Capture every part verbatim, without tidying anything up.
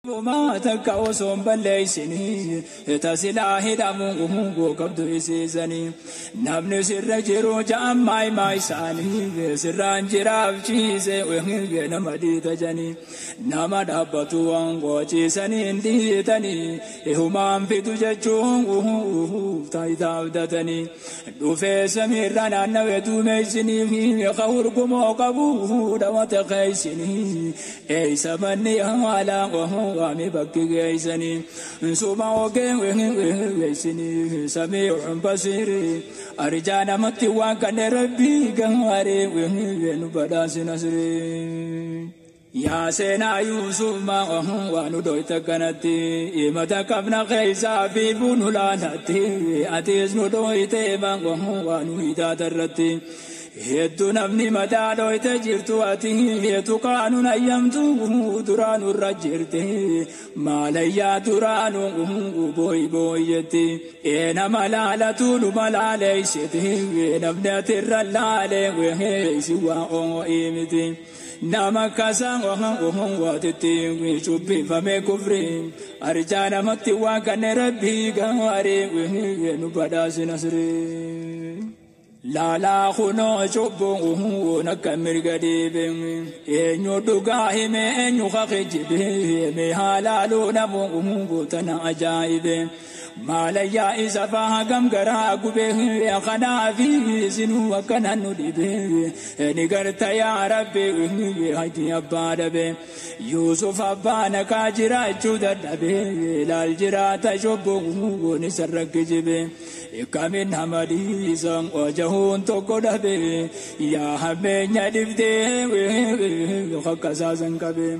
وما تكوسون بليسني تسلا هدامو قبض إسيسني نبني سر جرو جام ماي ماي ساني سران جراف چيزي وهي نمدي تجني نما دابتو وانغو چيسني اندي تني إهمان في تججون تاي تاودتني دوفي سميران نويتو ميسني خور قمو قبو دوات خيسني اي سمني هوالا وهو وامي بكي جيسني سوما وكين ويسني سميع بصير أرجانا متوان كان ربي كهاري ونبدا سنسري يا سينا يوسف ما وانو دويت كنتي إمتا كبنا خيسا في بونو لانتي أتيز نو دويت ما وانو هيدا درتي هدو نبني متى دويت جرتو أتيه هدو قانون أيامتو درانو رجرتي ماليا درانو بوي بويتي إنا ملالتو نملاليستي نبني ترلالي وهي سوا إيمتي نما كاسان وهم وهم واتتي وشوبي فمي كفري أرجانا متي وكان ربي غواري وهي نبدا سنسري لا لا خنو شوبو نكمل قديم إنو دقاه مي إنو خخجب مي حلالو نبو تنا عجائب ما ليا إسفا قم قرا قبه خنا في سنو وكنا ندب نقرت يا ربي هاي أباد يوسف أبانا كاجرا جودة لالجرا تشوبو نسرق جب كمن همدي سان وجهون تقود به يا حبيب يدفته خكاسا سنكبه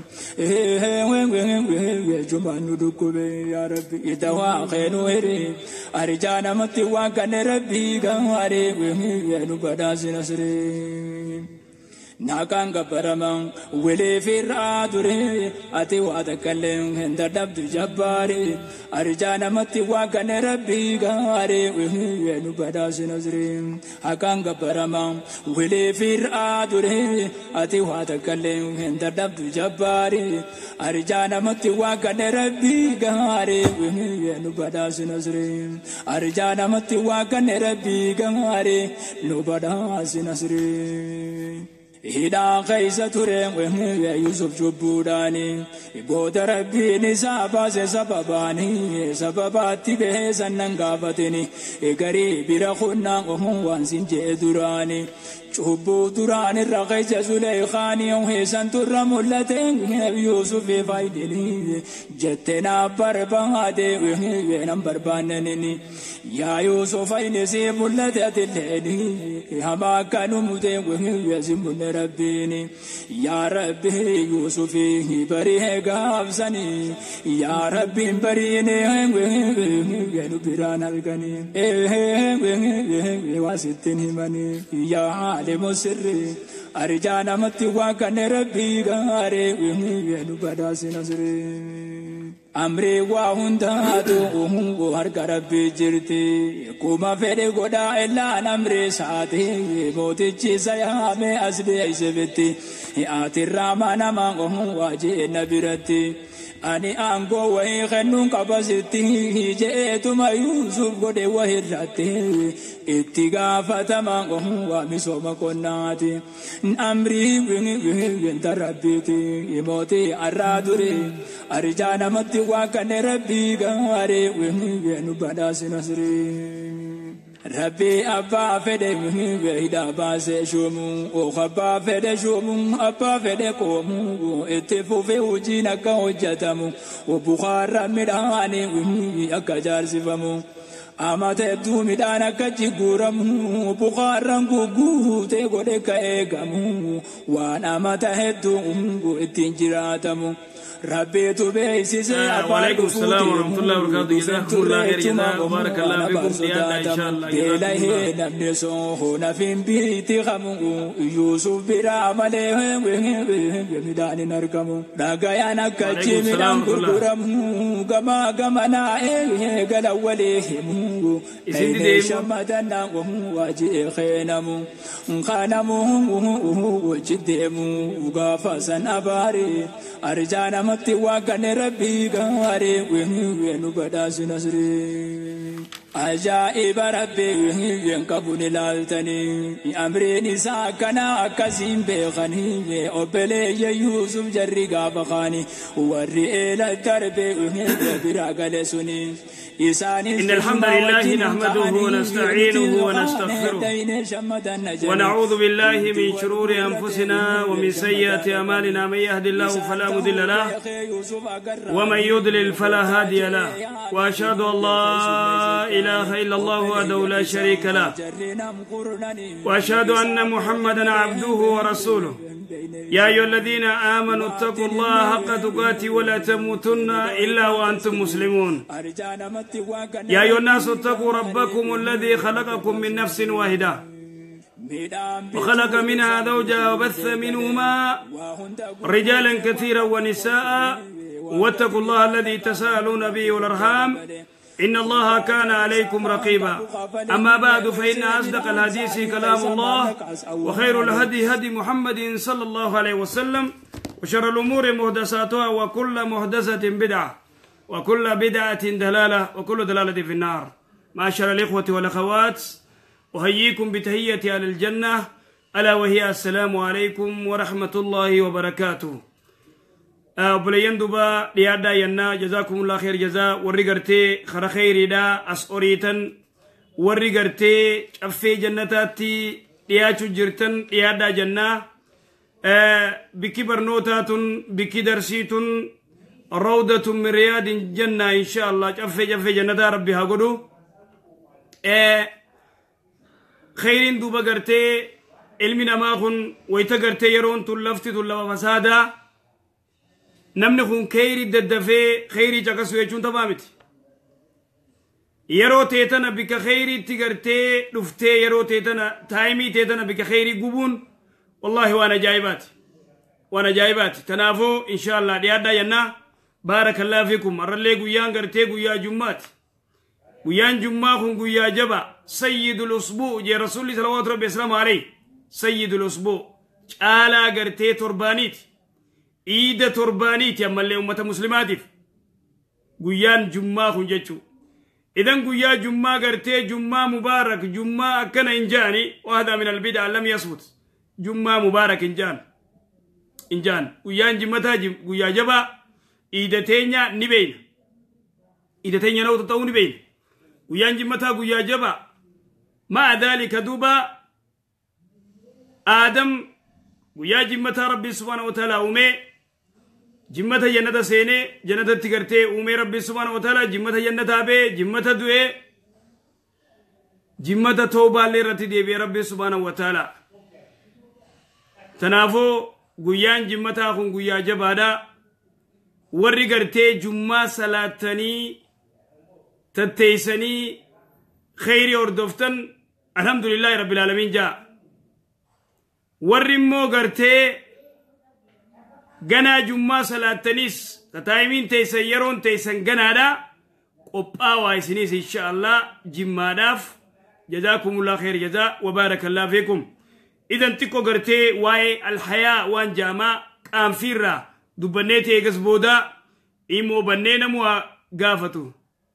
جمان ندكبه يا ربي يتوا خينوهري أرجانا متوا كان ربي غواري نبدا سنسري ناكان كبرمان ولي في الرادوري أتي واتكلم هند دبد جباري أرجانا متي وكان ربي غاري وهي نبدا سنزري أكان كبرمان ولي في الرادوري أتي واتكلم هند دبد جباري أرجانا متي وكان ربي غاري وهي نبدا سنزري أرجانا متي وكان ربي غاري نبدا سنزري هدا خيسة ترين وهي يوسف جبوداني بود ربي نسابا سبباني سبباتي به سننغافتني غريب رخنا وهو وانسين جدراني شوبو دران الرقيس زليخاني وهيسان ترملتين يوسف فايدني جتنا بربادي وهي نمبر بانني يا يوسف اينسي ملتت الليلي هما كانوا مدين وهي يزمون ربيني يا ربي يوسف بريه غافسني يا ربي بريني وهي نبران الغني واسطني مني يا لمسري أرجانا متي وكان ربي غاري وهي نبدا سنسري أمري وهندا تو هر ربي جرتي كوما فدي غدا إلا نمري ساتي موتي چيسا مي أسبي سبتي آتي راما ما واجي نبرتي أني أنغو وهي خنون كبستي جئت ما يوسف قد وهرتي اتغافة ما ومسوما كناتي أمري وين تربيتي يموتي أرادوري أرجانا متي وكان ربي غواري وين بدا سنسري ربي أبا فدي ويدا باس شومو أخبا فدي شومو أبا فدي كومو اتفو في وجينا كوجتمو وبخار مداني وهي أكجار سفمو أما تبدو مدانا كجيغورمو بخارن غوغو تيغودي كايغامو وانا ما تهدو اتنجراتمو ربي تبيسي وعليكم السلام ورحمة الله وبركاته. جزاكم الله خير جزاء وبارك الله فيكم ديانا إن شاء الله. إلهي نبني سوهنا في بيتي خمو يوسف برامله ميدان نركمو داغايانا كجي ميدان كركرمو غما غما نا إيه غلاولهم deemu kayne shamadana waji khaynamu khanamu waji deemu gafa sanabari arjana matti wagane rabbi gare wenu bada sinasri ajaib rabbi yankabuni laltani amrini sakana kasim beghani obele yusuf jarri gabkhani warri ila darbi biragal suni إن الحمد لله نحمده ونستعينه ونستغفره ونعوذ بالله من شرور أنفسنا ومن سيئات أعمالنا من يهد الله فلا مضل له ومن يضلل فلا هادي له وأشهد أن لا إله إلا الله وحده لا شريك له وأشهد أن محمدا عبده ورسوله يا أيها الذين آمنوا اتقوا الله حق تقاته ولا تموتن إلا وأنتم مسلمون يا أيها الناس اتقوا ربكم الذي خلقكم من نفس واحدة وخلق منها زوجها وبث منهما رجالا كثيرا ونساء واتقوا الله الذي تساءلون به والأرحام إن الله كان عليكم رقيبا أما بعد فإن أصدق الحديث كلام الله وخير الهدي هدي محمد صلى الله عليه وسلم وشر الأمور محدثاتها وكل محدثة بدعة وكل بدعة دلالة وكل دلالة في النار. معاشر الإخوة والأخوات أحييكم بتحية أهل الجنة ألا وهي السلام عليكم ورحمة الله وبركاته. بلين دبا ليادا ينا جزاكم الله خير جزاء ورغرتي خر خير دا اسوريتن ورغرتي افي جنتاتي لياچو جرتن ليادا جنة بكي برنوتاتن بكي درسيتن روضة من رياض الجنة إن شاء الله افي افي جنة ربي هاغدو خيرين دوبا غرتي علمنا ماخن ويتغرتي يرون تلفتي تلوا فسادا namni kun khayri daddafee khayri caqasu jechuun tafaamiti yeroo teetana bika khayri itti gartee dhuftee yeroo teetana taayimii teetana bika khayri gubuun wallahi waan ajaa'ibaati waan ajaa'ibaati tanaafuu inshallah dhiyaadhaa jennaa baarakallahu fiikum arrallee guyyaan gartee guyyaa jummaati guyyaan jummaa kun guyyaa jaba sayyidul usbuu jee rasuulli salawaatu rabbi islaamu alayhi sayyidul usbuu caalaa gartee torbaaniiti إيدة تربانيتي أما اللي أمة مسلماتي قيان جمعة خنجتشو إذن قيا جمعة قرتي جمعة مبارك جمعة كان إنجاني وهذا من البدع لم يصبت جمعة مبارك إنجان إنجان قيان جمعة قيا جبا إيدة تينيا نبين إيدة تينيا نو تتو نبين قيان جمعة قيا جبا مع ذلك دوبا آدم قيا جمعة ربي سبحانه وتعالى أمي جمة جنة سينة جنة تكرتي أمي ربي سبحانه وتعالى جمة جنة أبي جمة دوئي جمة توبة لرتي دي بي ربي سبحانه وتعالى تنافو قيان جمة أخون قيا جبادا ورّي قرتي جمة صلاتني تتيسني خيري وردفتن الحمد لله رب العالمين جاء ورّي مو قرتي غنا جمعة صلاة تنيس تتايمين تيسن يرون تيسن غنا دا قبعا وايسنيس إن شاء الله جمعة داف جزاكم الله خير جزاء وبارك الله فيكم إذن تكو غرتي واي الحياة وان جامع قام فيرا دبنيتي اغس بودا إمو بنينا موا غافتو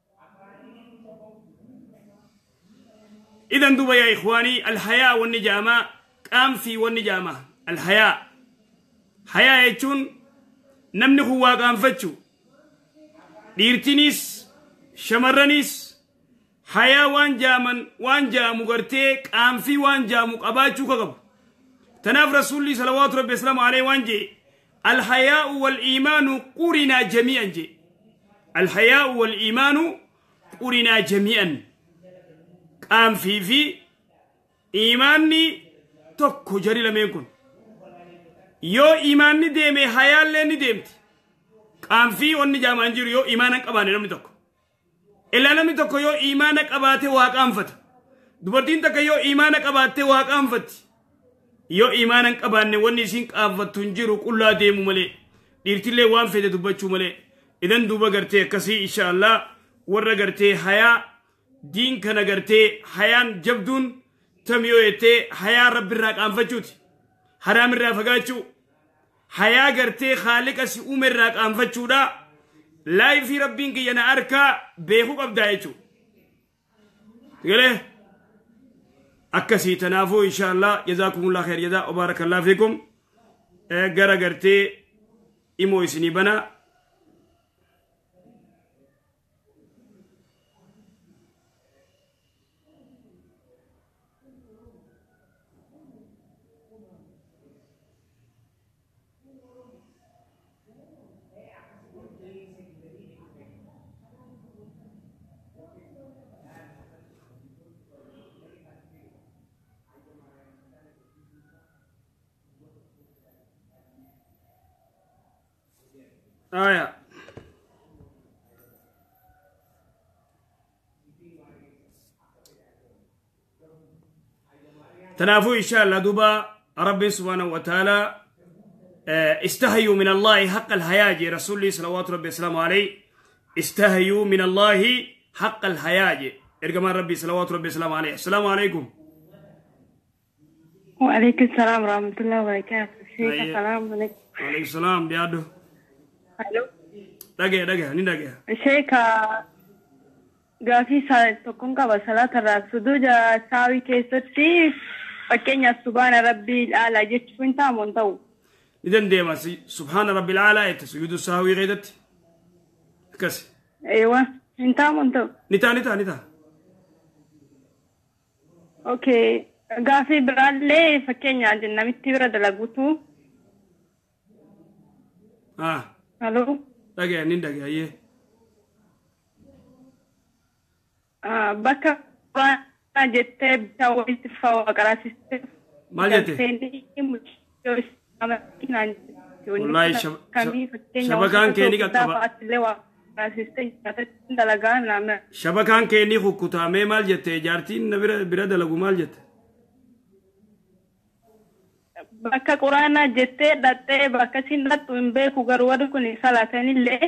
إذن دوبا يا إخواني الحياة والنجامة قام في والنجامة الحياة حياة يجون نمني هو قام فتشو ديرتينيس شمرانيس حياة وان جامن وان جامو غرتيك قام في وان جامو قباتشو كغب تناف رسول الله صلوات ربي السلام عليه وان جي الحياء والإيمان قرنا جميعا جي الحياء والإيمان قرنا جميعا قام في في إيماني تكو جري لم يكن يو إيماني ديمي حياة لني ديمت قام في وني جامان جيرو يو إيمانك أباني نمي تكو إلا نمي تكو يو إيمانك أباتي واق أنفت دبرتين تكو يو إيمانك أباتي واق أنفت يو إيمانك أباني وني سينك أفت تنجيرو كلا ديمو ملي ديرتلي وان فيدي دبچو ملي إذن دوبا غرتي كسي إن شاء الله ورّا غرتي حياة دين كان قرتي حيان جبدون تميو يتي حيا رب الراك أنفتشوتي حرام الرافقاتشو حيا قرتي خالق أسي أم الراك أنفتشو دا لا في ربين كي ينا أركا بيخو قبدايتشو تقوله أكسي تنافو إن شاء الله جزاكم الله خير جزاء وبارك الله فيكم قرى قرتي إمو إسني بنا آية تنافو إن شاء الله دوبا ربي سبحانه وتعالى استهيوا من الله حق الحياة رسول الله صلوات ربي السلام عليه استهيوا من الله حق الحياة إرجمان ربي صلوات ربي السلام عليه السلام عليكم وعليكم السلام ورحمة الله وبركاته شيخ السلام عليكم وعليكم السلام بيادو Hello. دقيقة دقيقة نين دقيقة. شيخ قافي سال تكون قبل صلاة الركعة سجود ساوي كيستي فكين سبحان ربي الأعلى جت فين تامون تو. إذن ديما سبحان ربي الأعلى يتسجد الساوي غيرت. كسي. أيوة فين تامون تو. نتا نتا نتا. أوكي قافي برالي فكين عندنا متبرة دلقوتو. آه. Hello. دقيقة نين دقيقة يه. آه بكا أنا جت بتاوي تفاوض على سيستم. ما جت. والله شب شبكان كيني كتبا. شبكان كيني خكوتا مي مال جت جارتين نبرة برا دلقو مال جت. Bakka quraana jettee dhattee bakka siin dhattu hin beeku garuu warri kun salaatanillee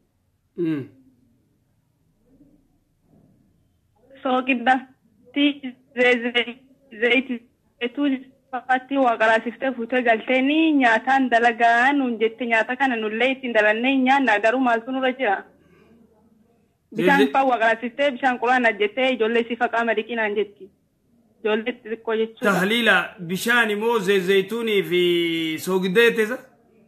sooqiddatti zayitiitu fakkaatti waa qaraasiftee fuutee galteeni nyaataan dalagaa nuun jette nyaata kana nullee ittiin dalannee nyaanna garuu maaltu nurra jira. Bishaan faa waa qaraasiftee bishaan quraana jettee ijoollee si faqaa madiqinaan jetti. تحليلا بشاني موزي زيتوني في سوق ديتزا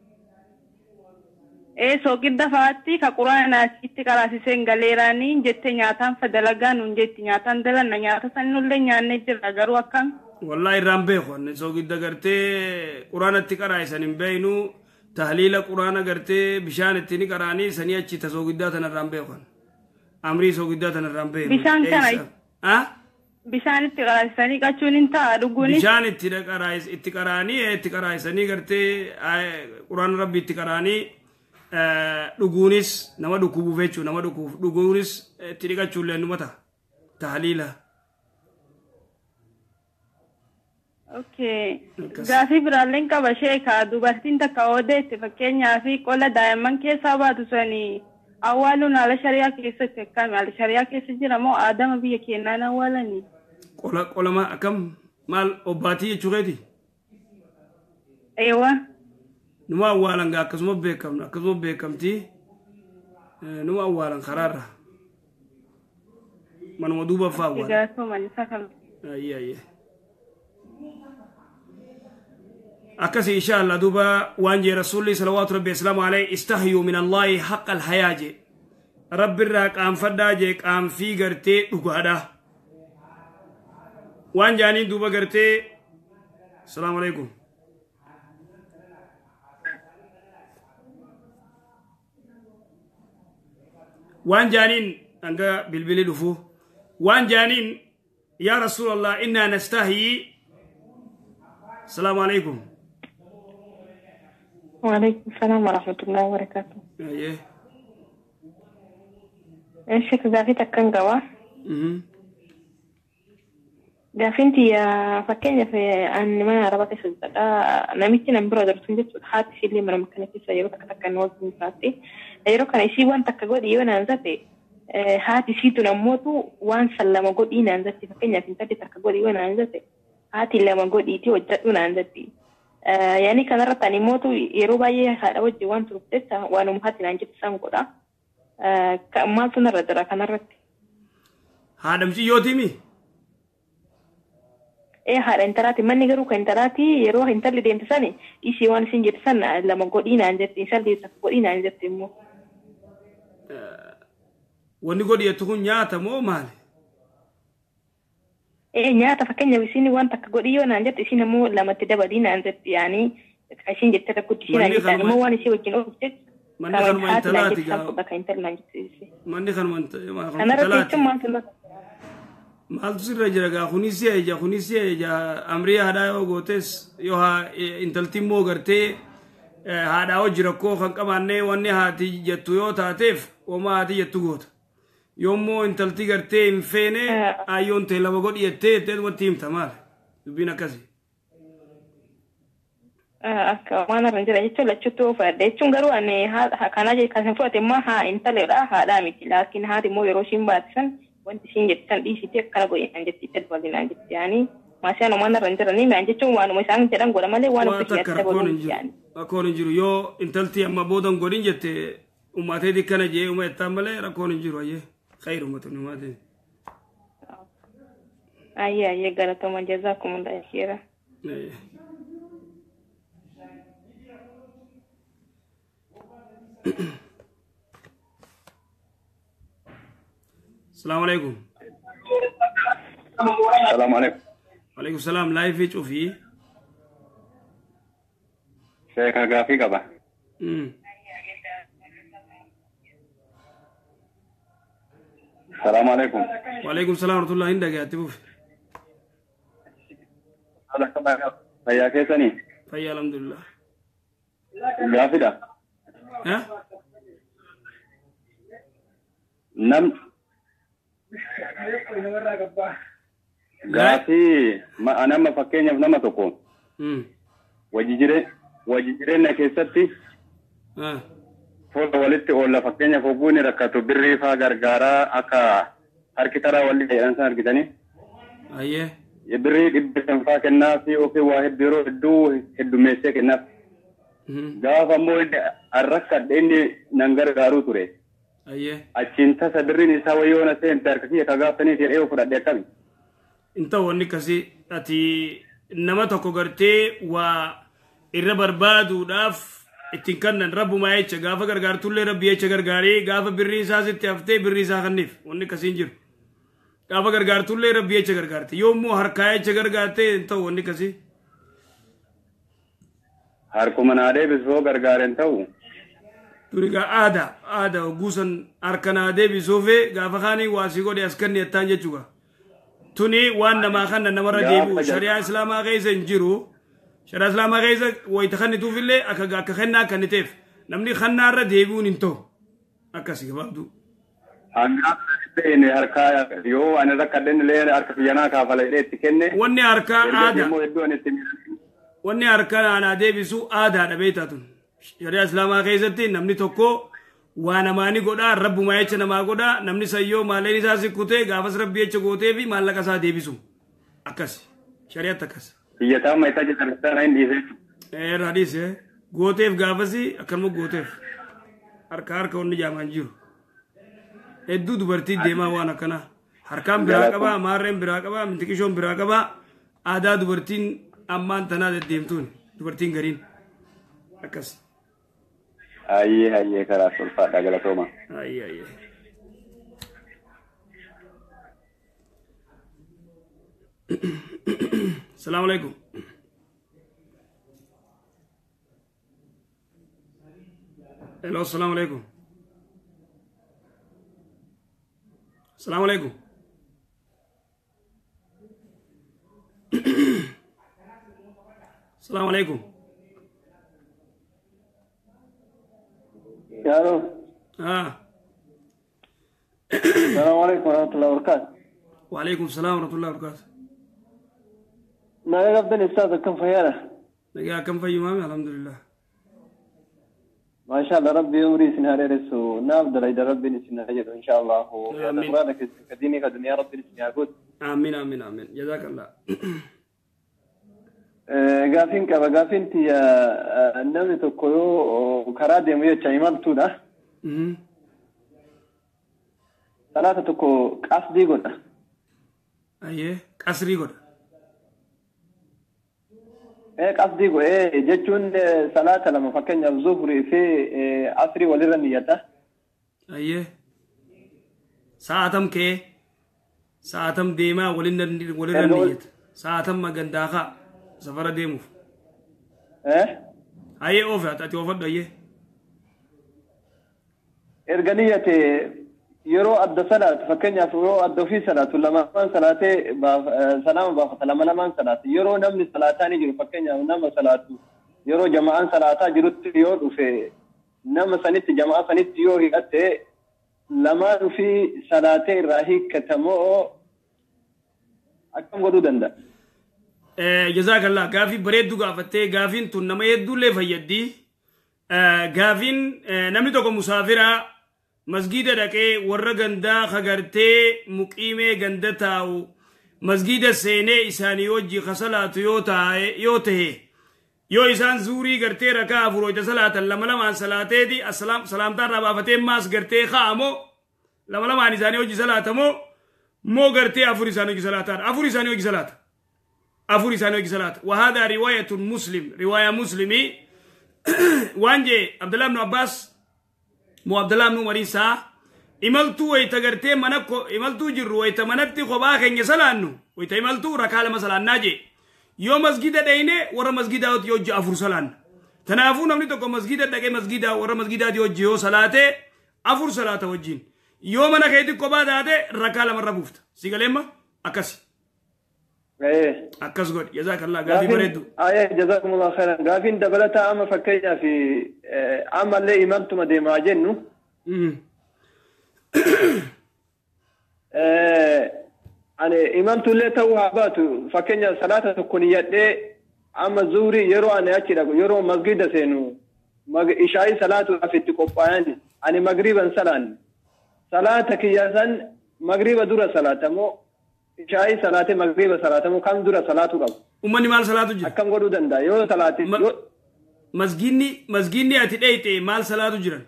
ايه سوق دفاتي كقرآن ناسيتي كراسي سنغاليراني جتي نياتان فدلغان جتي نياتان دلن نياتا سنولي نياني جرغرو اكام والله الرامبي خوان سوق دغرتي قرآن اتكراي سنين بينو تحليلا قرآن غرتي بشان اتني قراني سنياتي تسوق داتنا الرامبي خوان امري سوق داتنا الرامبي بشان كان ها bishaan itti qaraasanii qachuun hin ta'a dhuguunis bishaan itti qaraas itti qaraanii itti qaraasanii gartee quraan rabbi itti qaraanii dhuguunis nama dhukubuuf jechuun nama dhukuuf dhuguunis itti dhiqachuun illee numa ta'a tahliila. Okay gaafii biraalleen qaba sheekaa dubartiin takka odeetti fakkeenyaaf qola daa'imman keessaa baatu sanii awwaaluun haala shari'aa keessatti akkami haala shari'aa keessa jira moo aadama biyya keenyaan awwaalanii. Qola qola ma akkam maal obbaatii jechuukeeti. Eewa. Numa awwaalan gaa akkasuma beekamna akkasuma beekamtii numa awwaalan karaarra manuma duuba fa'aa awwaalan. Gaasoo manisa kan. Ayyi ayyi. أكسي إن شاء الله دوبا وانجي رسول الله صلوات ربي السلام عليه استحيوا من الله حق الحياة رب الراك أم فداجك أم في غرتي دغادا وانجاني دوبا غرتي السلام عليكم وانجانين أنغا بالبلي دفو وانجانين يا رسول الله إنا نستحي السلام عليكم وعليكم السلام ورحمة الله وبركاته. أيه. إيش كذا تكن جوا؟ أمم. دافنتي يا فكني في أن ما ربطي سجدة نميتي نمبر درس سجدة حات في اللي مرة مكاني في سيارة تكن وزن فاتي أيرو كان يشي وان تكجود يوانا نزاتي haati siitu namootu waan san lama godhii naan jetti fakkeenyaaf intalli takka godhii waan naan jette haati lama godhiiti hojjedhu naan jetti. Yaani kanarratti ani mootu yeroo baay'ee haadha wajjin waan turuuf jecha waanuma haati naan jettu san godha. Maaltu narra jira kanarratti? Haadhamsi yootimi? Eh haadha intalaati manni garuu kan intalaati yeroo intalli deemte sani ishii waan isin jettu san lama godhii naan jetti intalli takka godhii naan jetti immoo. Wanni godhiyattu kun nyaata moo maali? Eh nyaata fakkeenyaaf isin waan takka godhii yoo naan jetti isin immoo lamatti dabalii naan jetti yaani isin jettee takkutti isin naan jetti immoo waan ishee wajjin oolchu jechuudha. Manni kanuma intalaati gaa. Manni kanuma intalaati. Maaltu sirra jira gaa kunis ija kunis ija amrii haadhaa yoo gootes yoo haa intalti immoo gartee haadhaa hojii rakkoo kan qabaannee wanni haati jettu yoo taateef homaa haati jettu goota. Yoommoo intalti gartee hin feene ayyoon ta'e lama godhi jettee jettee watti himta maal dubbiin akkasii. Akka waan irra jira jechuun lachuutti ofaadha jechuun garuu ani kana kan fudhate immoo haa intaleedha haadhaa miti laakiin haati immoo yeroo ishiin baatisan wanti ishiin jettisan dhiisitee akkana godhinaan jettee dabalinaan jetti yaani maasiyaan waan irra jiranii maan jechuun waanuma isaan jedhan godha malee waan ofii keessatti dabaluun yaani. Rakkoon hin jiru yoo intalti amma boodan godhin jette uummateeti kana jee uuma jettaan malee rakkoon hin jiru ayyee khayruma tun uummatee. Ayyee ayyee galatoomaa jazaakumullah khayra. السلام عليكم. السلام عليكم. وعليكم السلام. لايف يجوا فيه. شيخ غافي كبا. امم. السلام عليكم. وعليكم السلام ورحمة الله. عندك يا تبوف. هذا كبا. فيا كيسني. فيا الحمد لله. غافي ده. ها؟ نم غافي ما أنا ما فكيني في نما تكون وجيجري وجيجري نكيستي ها فول ولدت ولا فكيني فوقوني ركعتو بري فاغرغارا أكا هركترا ولي إنسان هركتني أيه يبري يبتسم فاك الناس يوكي واحد بيرو هدو هدو ميسك الناس غافا مولد الركعت إني ننغر غارو توري أيه أشينتا سدرين يساوي يونا سين تركتي كغافتني في إيو كنا ديكامي أنت واني كسي أتي نما تكو غرتي و إربر بادو داف اتنكن رب ما يتش غافا غرغار تولي رب يتش غرغاري غافا بري ساسي تفتي بري ساخنيف واني كسي نجر غافا غرغار تولي رب يتش غرغارتي يومو هركاية يتش غرغارتي أنت واني كسي هركو منادي بسو غرغار انتو turiga ada ada gusan arkana de bisofe gafa khani wasigo de askanni tanje chuga tuni wanda ma khanna namara debu sharia islama gayza njiru sharia islama gayza way takhanni tu fille akaga aka khanna kanitef namni khanna ra debu ninto akasi babdu anga bene harka yo ana zakadden le arka yana ka fala de tikenne wonni arka ada wonni arka ana debisu ada da beitatun sharia islama keessatti namni tokko waan amaani godha rabbuma jecha namaa godha namni sayyoo maaleen isaa sikkutee gaafas rabbi jecha gootee fi maallaqa isaa deebisu akkas shari'aatti akkas biyyataa maayita jettanistaana hin dhiise ee raadhiise gooteef gaafasi akkanuma gooteef harka harka wanni jaamaan jiru hedduu dubartii deemaa waan akkana harkaan biraa qabaa maarreen biraa qabaa mintiqishoon biraa qabaa aadaa dubartiin ammaan tanaa deddeemtuun dubartiin gariin akkas Aye, aye, cara, solfa, da galatoma. Aye, aye. Assalamu alaikum. Hello, assalamu alaikum. Assalamu alaikum. Assalamu alaikum. Hello. Ah. Assalamu alaikum warahmatullahi wabarakatuh. Wa alaikum assalam warahmatullahi wabarakatuh. ما يقبل أستاذ كم فيانا؟ نجا كم في يوم الحمد لله. ما شاء الله ربي يمري سنهار رسو نافضل إذا ربي نسنهاجر إن شاء الله آمين. وأخبارك كديني كدنيا ربي نسنهاجر آمين آمين آمين جزاك الله قافين كبا قافين تي النبي تقولو كرادي مية شايمال تودا ثلاثة تقو قصدي قلنا أيه قصري قلنا إيه قصدي قو إيه جتون صلاة لما فكرنا الظهر في عصري وليرا نيته أيه ساعتم كي ساعتم ديما وليرا وليرا نيته ساعتم ما جنداخا سفر ديمو إيه أيه أوفا تأتي أوفا ده إرجانية يرو أدى صلاة فكرنا في يرو أدى في صلاة لما من صلاة سلام بافت لما لما من صلاة يرو نمني صلاة تاني جرو فكرنا نم صلاة يرو جماعة صلاة جرو تيور وفي نم سنت جماعة سنت تيور هي لما في صلاة راهي كتمو أكم قدو دندا جزاك الله غافي بريدو غافتي غافين تون نما يدو لي فيدي غافين نمني توكو مسافرة مسجد دكي ورّا غندا خغرتي مقيمة غندا تاو مسجد سيني إساني يوجي خصلاة يوتا يوته يو إسان زوري غرتي ركا فروج صلاة لما لما عن صلاة دي السلام سلام تار ربا فتيم ماس غرتي خامو لما لما عن إساني يوجي صلاة مو مو غرتي أفوري إساني يوجي صلاة أفوري إساني يوجي صلاة أفوري إساني يوجي صلاة وهذا رواية مسلم رواية مسلمي وانجي عبد الله بن عباس مو عبد الله بن مريسا إملتو ويتغرتي منكو إملتو جرو ويتمنتي خباك إنجي سلانو ويتملتو ركال مثلا ناجي يو مسجد ديني ورا مسجد اوت يوجي أفر سلان تنافو نمني توكو مسجد دكي مسجد ورا مسجد يوجي يو صلاة أفر صلاة وجين يو منا خيتي كوبا داده ركال مرة بوفت سيغلما أكاسي إيه أكاس قول جزاك الله غافي بريدو آيه جزاكم الله خيرا غافين دبلتا أما فكينا في أما اللي إمامتو مدي ما جنو أنا إمامتو اللي توها باتو فكينا صلاة تكونيات دي أما زوري يرو أنا أتي لكو يرو مسجد سينو مغ إشاي صلاة في تكوبايان أنا مغربا سلان صلاة كياسان مغربا دورا صلاة مو إشاي صلاة مغربا صلاة مو كم دورا صلاة قبل أمني مال صلاة جرا أكم قدو دندا يو صلاة يو مسجدني مسجدني أتدايتي مال صلاة جرا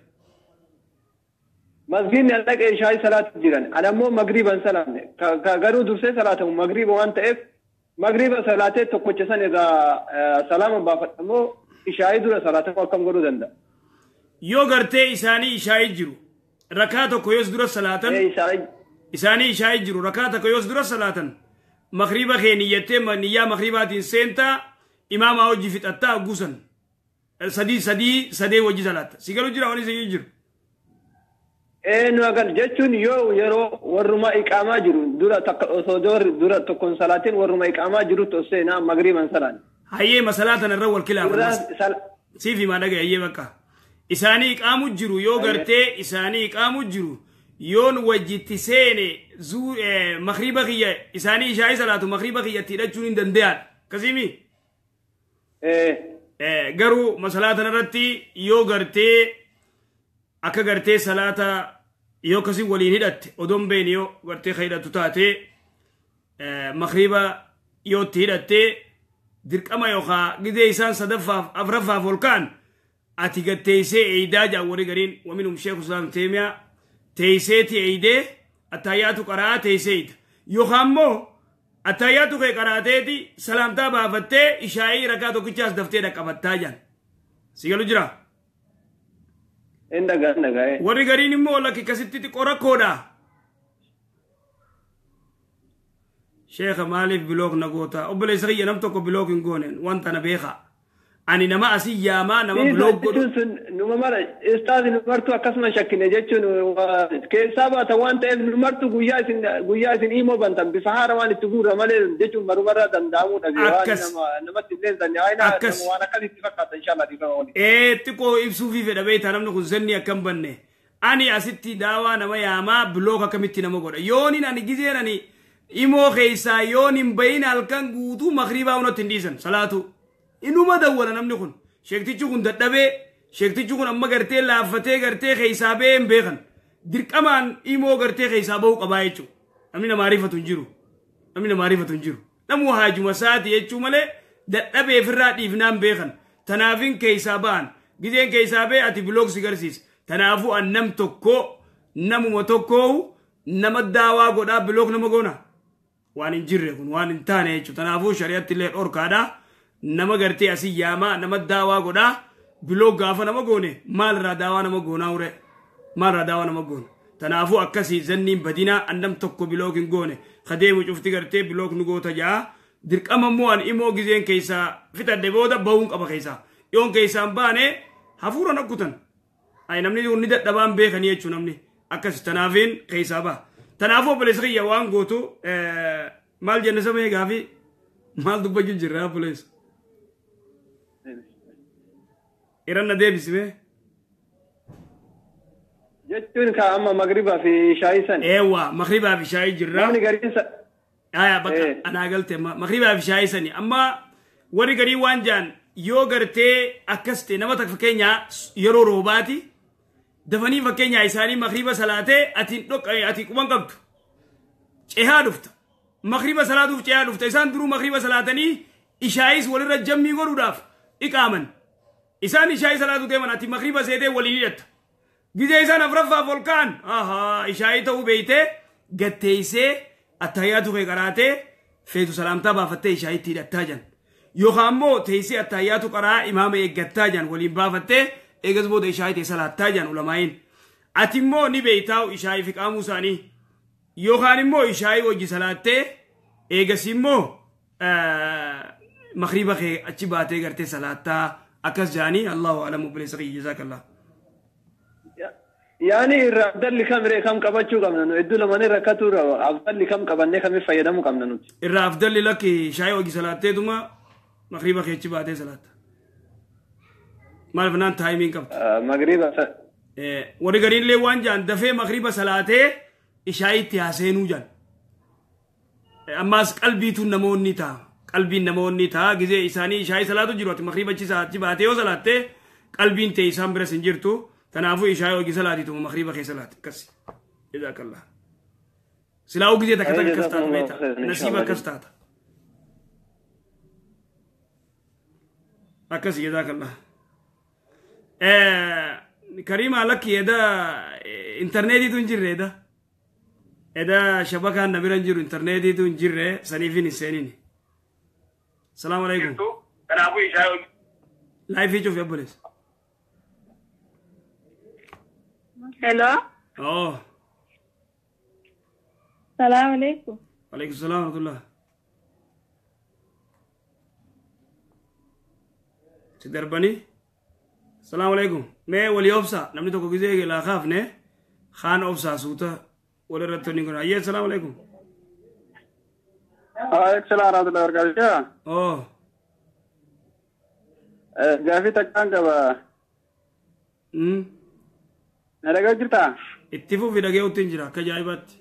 مسجدني أتاك إشاي صلاة جرا أنا مو مغربا سلام كغرو درسي صلاة مو مغربا وانت إف مغربا صلاة تقوشسان إذا سلام بافت مو إشاي دورا صلاة مو أكم قدو دندا يو غرتي إساني إشاي جرو ركاتو كويس دورا صلاة إشاي إساني إشاي جرو ركاتو كويس دورا صلاة مغربا خينيتي منيا مغربات سنتا إمام أوجي في التا غوسن سدي سدي سدي وجي صلاة سيغلو جرا وني سيغي جرو إيه نو أقل جتون يو يرو ورما إقامة جرو دورا تق صدور دورا تكون صلاتين ورما إقامة جرو توسينا مغربا سلان هاي مسألة الرول كلا سل... سيفي ما نجا هي بكا إساني إقامة جرو يو غرتي إساني إقامة جرو يون وجدت سيني زو اه مغربا خيا إساني إشاي صلاة مغربا خيا تيرجون دنديان كزيمي إيه اه غرو مسألة نرتي يو غرتي أكا غرتي صلاة يو كسي ولين هدت ودوم بين يو غرتي خيرا تتاتي اه مغربا يو تيرتي درك أما يوخا قدي إسان صدفا أفرفا فولكان أتي قد تيسي إيداجا ورقرين ومنهم شيخ الإسلام تيمية تيسيتي إيدي التاياتو قراءة تيسيت يخمو التاياتو كي قراءتي سلامتا بافتي إشاعي ركاتو كيشاس دفتي دك أفتاجان سيقلو جرا إندا غانا غاي ورقرين مو لكي كستي قرى كودا شيخ مالف بلوك نغوتا أبلي سغي نمتوكو بلوك نغونين وانتا نبيخا أني نما أسي ياما نما بلوك قدو نما مرة استاذ نمرتو أكسما شكنا جيتشون كي سابا توان تيب نمرتو قياسين قياسين إيمو بانتم بفهارة واني تقول رمالي جيتشون مرو مرة دندامو أكس نما تبلين دنيا أينا وانا كذي تفقط إن شاء الله ديفاولي إيه تكو إبسو في في دبيت هنم نكو زني أكم بني أني أسيتي داوا نما ياما بلوك أكمتي نما قد يوني ناني جيزي ناني إيمو خيسا يوني مبين الكان قوتو مغربا ونو تنديسن صلاتو إنو ما دولا نمني خن شيكتي چو خن دتبه sheektichi kun amma gartee laaffatee gartee keeysaa ba'ee hin beekan dirqamaan imoo gartee keeysaa ba'uu qabaa jechuu namni nama ariifatu hin jiru namni nama ariifatu hin jiru namuu haajuma saati jechuu malee dadhabee ofirraa dhiifnaan beekan tanaafin keeysaa ba'an gizeen keeysaa ba'e ati bilooksi garsiis tanaafuu an nam tokko namuma tokkoo nama daawaa godhaa bilook nama goona waan hin jirre kun waan hin taane jechuu tanaafuu shari'atti illee dhorkaadha nama gartee asii yaamaa nama daawaa godhaa bilook gaafa nama goone maal irraa daawaa nama goonaa ure maal irraa daawaa nama goona tanaafuu akkasii zanniin badinaa annam tokko bilook hin goone kadeemu cufti gartee bilook nu goota jaa dirqama immoo an imoo gizeen keeysaa fixadhe booda ba'uun qaba keeysaa yoon keeysaan baane hafuura nakkutan ay namni ni dadhabaan beekanii jechuu namni akkas tanaafin keeysaa ba'a tanaafuu obboleessa kiyya waan gootu maal jenne samee gaafi maal dubbachuu jirra obboleessa iranna deebisime jechuun ka amma magribaa fi shaayii san eewa magribaa fi shaayii jirra namni gariin sa aya bakka anaa galte magribaa fi shaayii sani amma warri garii waan jaan yoo gartee akkas ta'e nama takka fakkeenyaa yeroo roobaati dafanii fakkeenyaa isaanii magriba salaatee atiin dhoqqee ati quban qabdu cehaa dhufta magriba salaatuuf cehaa dhufta isaan duruu magriba salaatanii ishaayis walirra jammii godhuudhaaf iqaaman isaan ishaayii salaatu deeman ati magriba seetee waliin hidhatta gizee isaan afraffaaf ol ka'an ahaa ishaayii ta'uu beeytee gatteeysee attahiyyaatu kee qaraatee feetu salaamtaa baafattee ishaayitti hidhattaa jan yookaan immoo teessee attahiyyaatu qaraa imaama eeggattaa jan waliin baafattee eegas booda ishaayitti salaattaa jan ulamaayin ati immoo ni beeytaa'u ishaayii fi qaamuu isaanii yookaan immoo ishaayii hojii salaattee eegas immoo magriba kee achi baatee gartee salaattaa akkas jaanii allahu alamu bilisa kiyya jazakallah yaani irra abdalli kam ree kam qabachuu qabna nu hedduu lamanii rakkatu irra abdalli kam qabannee kamiif fayyadamuu qabna nuti irra abdalli lakki shaayii hojii salaatteetuma magriba kee achi baatee salaatta maaliif naan taayimiin qabta magriba warri gariillee waan jaan dafee magriba salaatee ishaayitti haaseenuu jaan ammaas qalbiituun namoonni ta'a qalbiin namoonni ta'a gizee isaanii ishaayii salaatu jiru ati magriba achi baatee yoo salaattee qalbiin ta'e isaan biras hin jirtu tanaafuu ishaayii hojii salaatiituma magriba kee salaate akkasi jazakallah silaa gizee takka takka akkas taata beeta nasiiba akkas taata akkasi jazakallah karima lakki eda interneetiitu hin jirre eda eda shabakaan na bira hin jiru interneetiitu hin jirre saniifin hin seenini salaamu alaikum kanaafuu ishaayii laayifii cuuf yabbolees Hello. Oh. Salam alaikum. Alaikum salam wa rahmatullah. Sidarbani. Salam alaikum. Me wali obsa namni tokko gizee la khafne khan obsa suuta wala ratoni gona. Ayye salam alaikum. Alaikum salam wa rahmatullahi wa barakatuh. Oh. Eh gafi takkan qaba. Hmm. Nalagaa jirtaa? Itti fufi dhagee uttiin jira akka ajaa'ibaatti.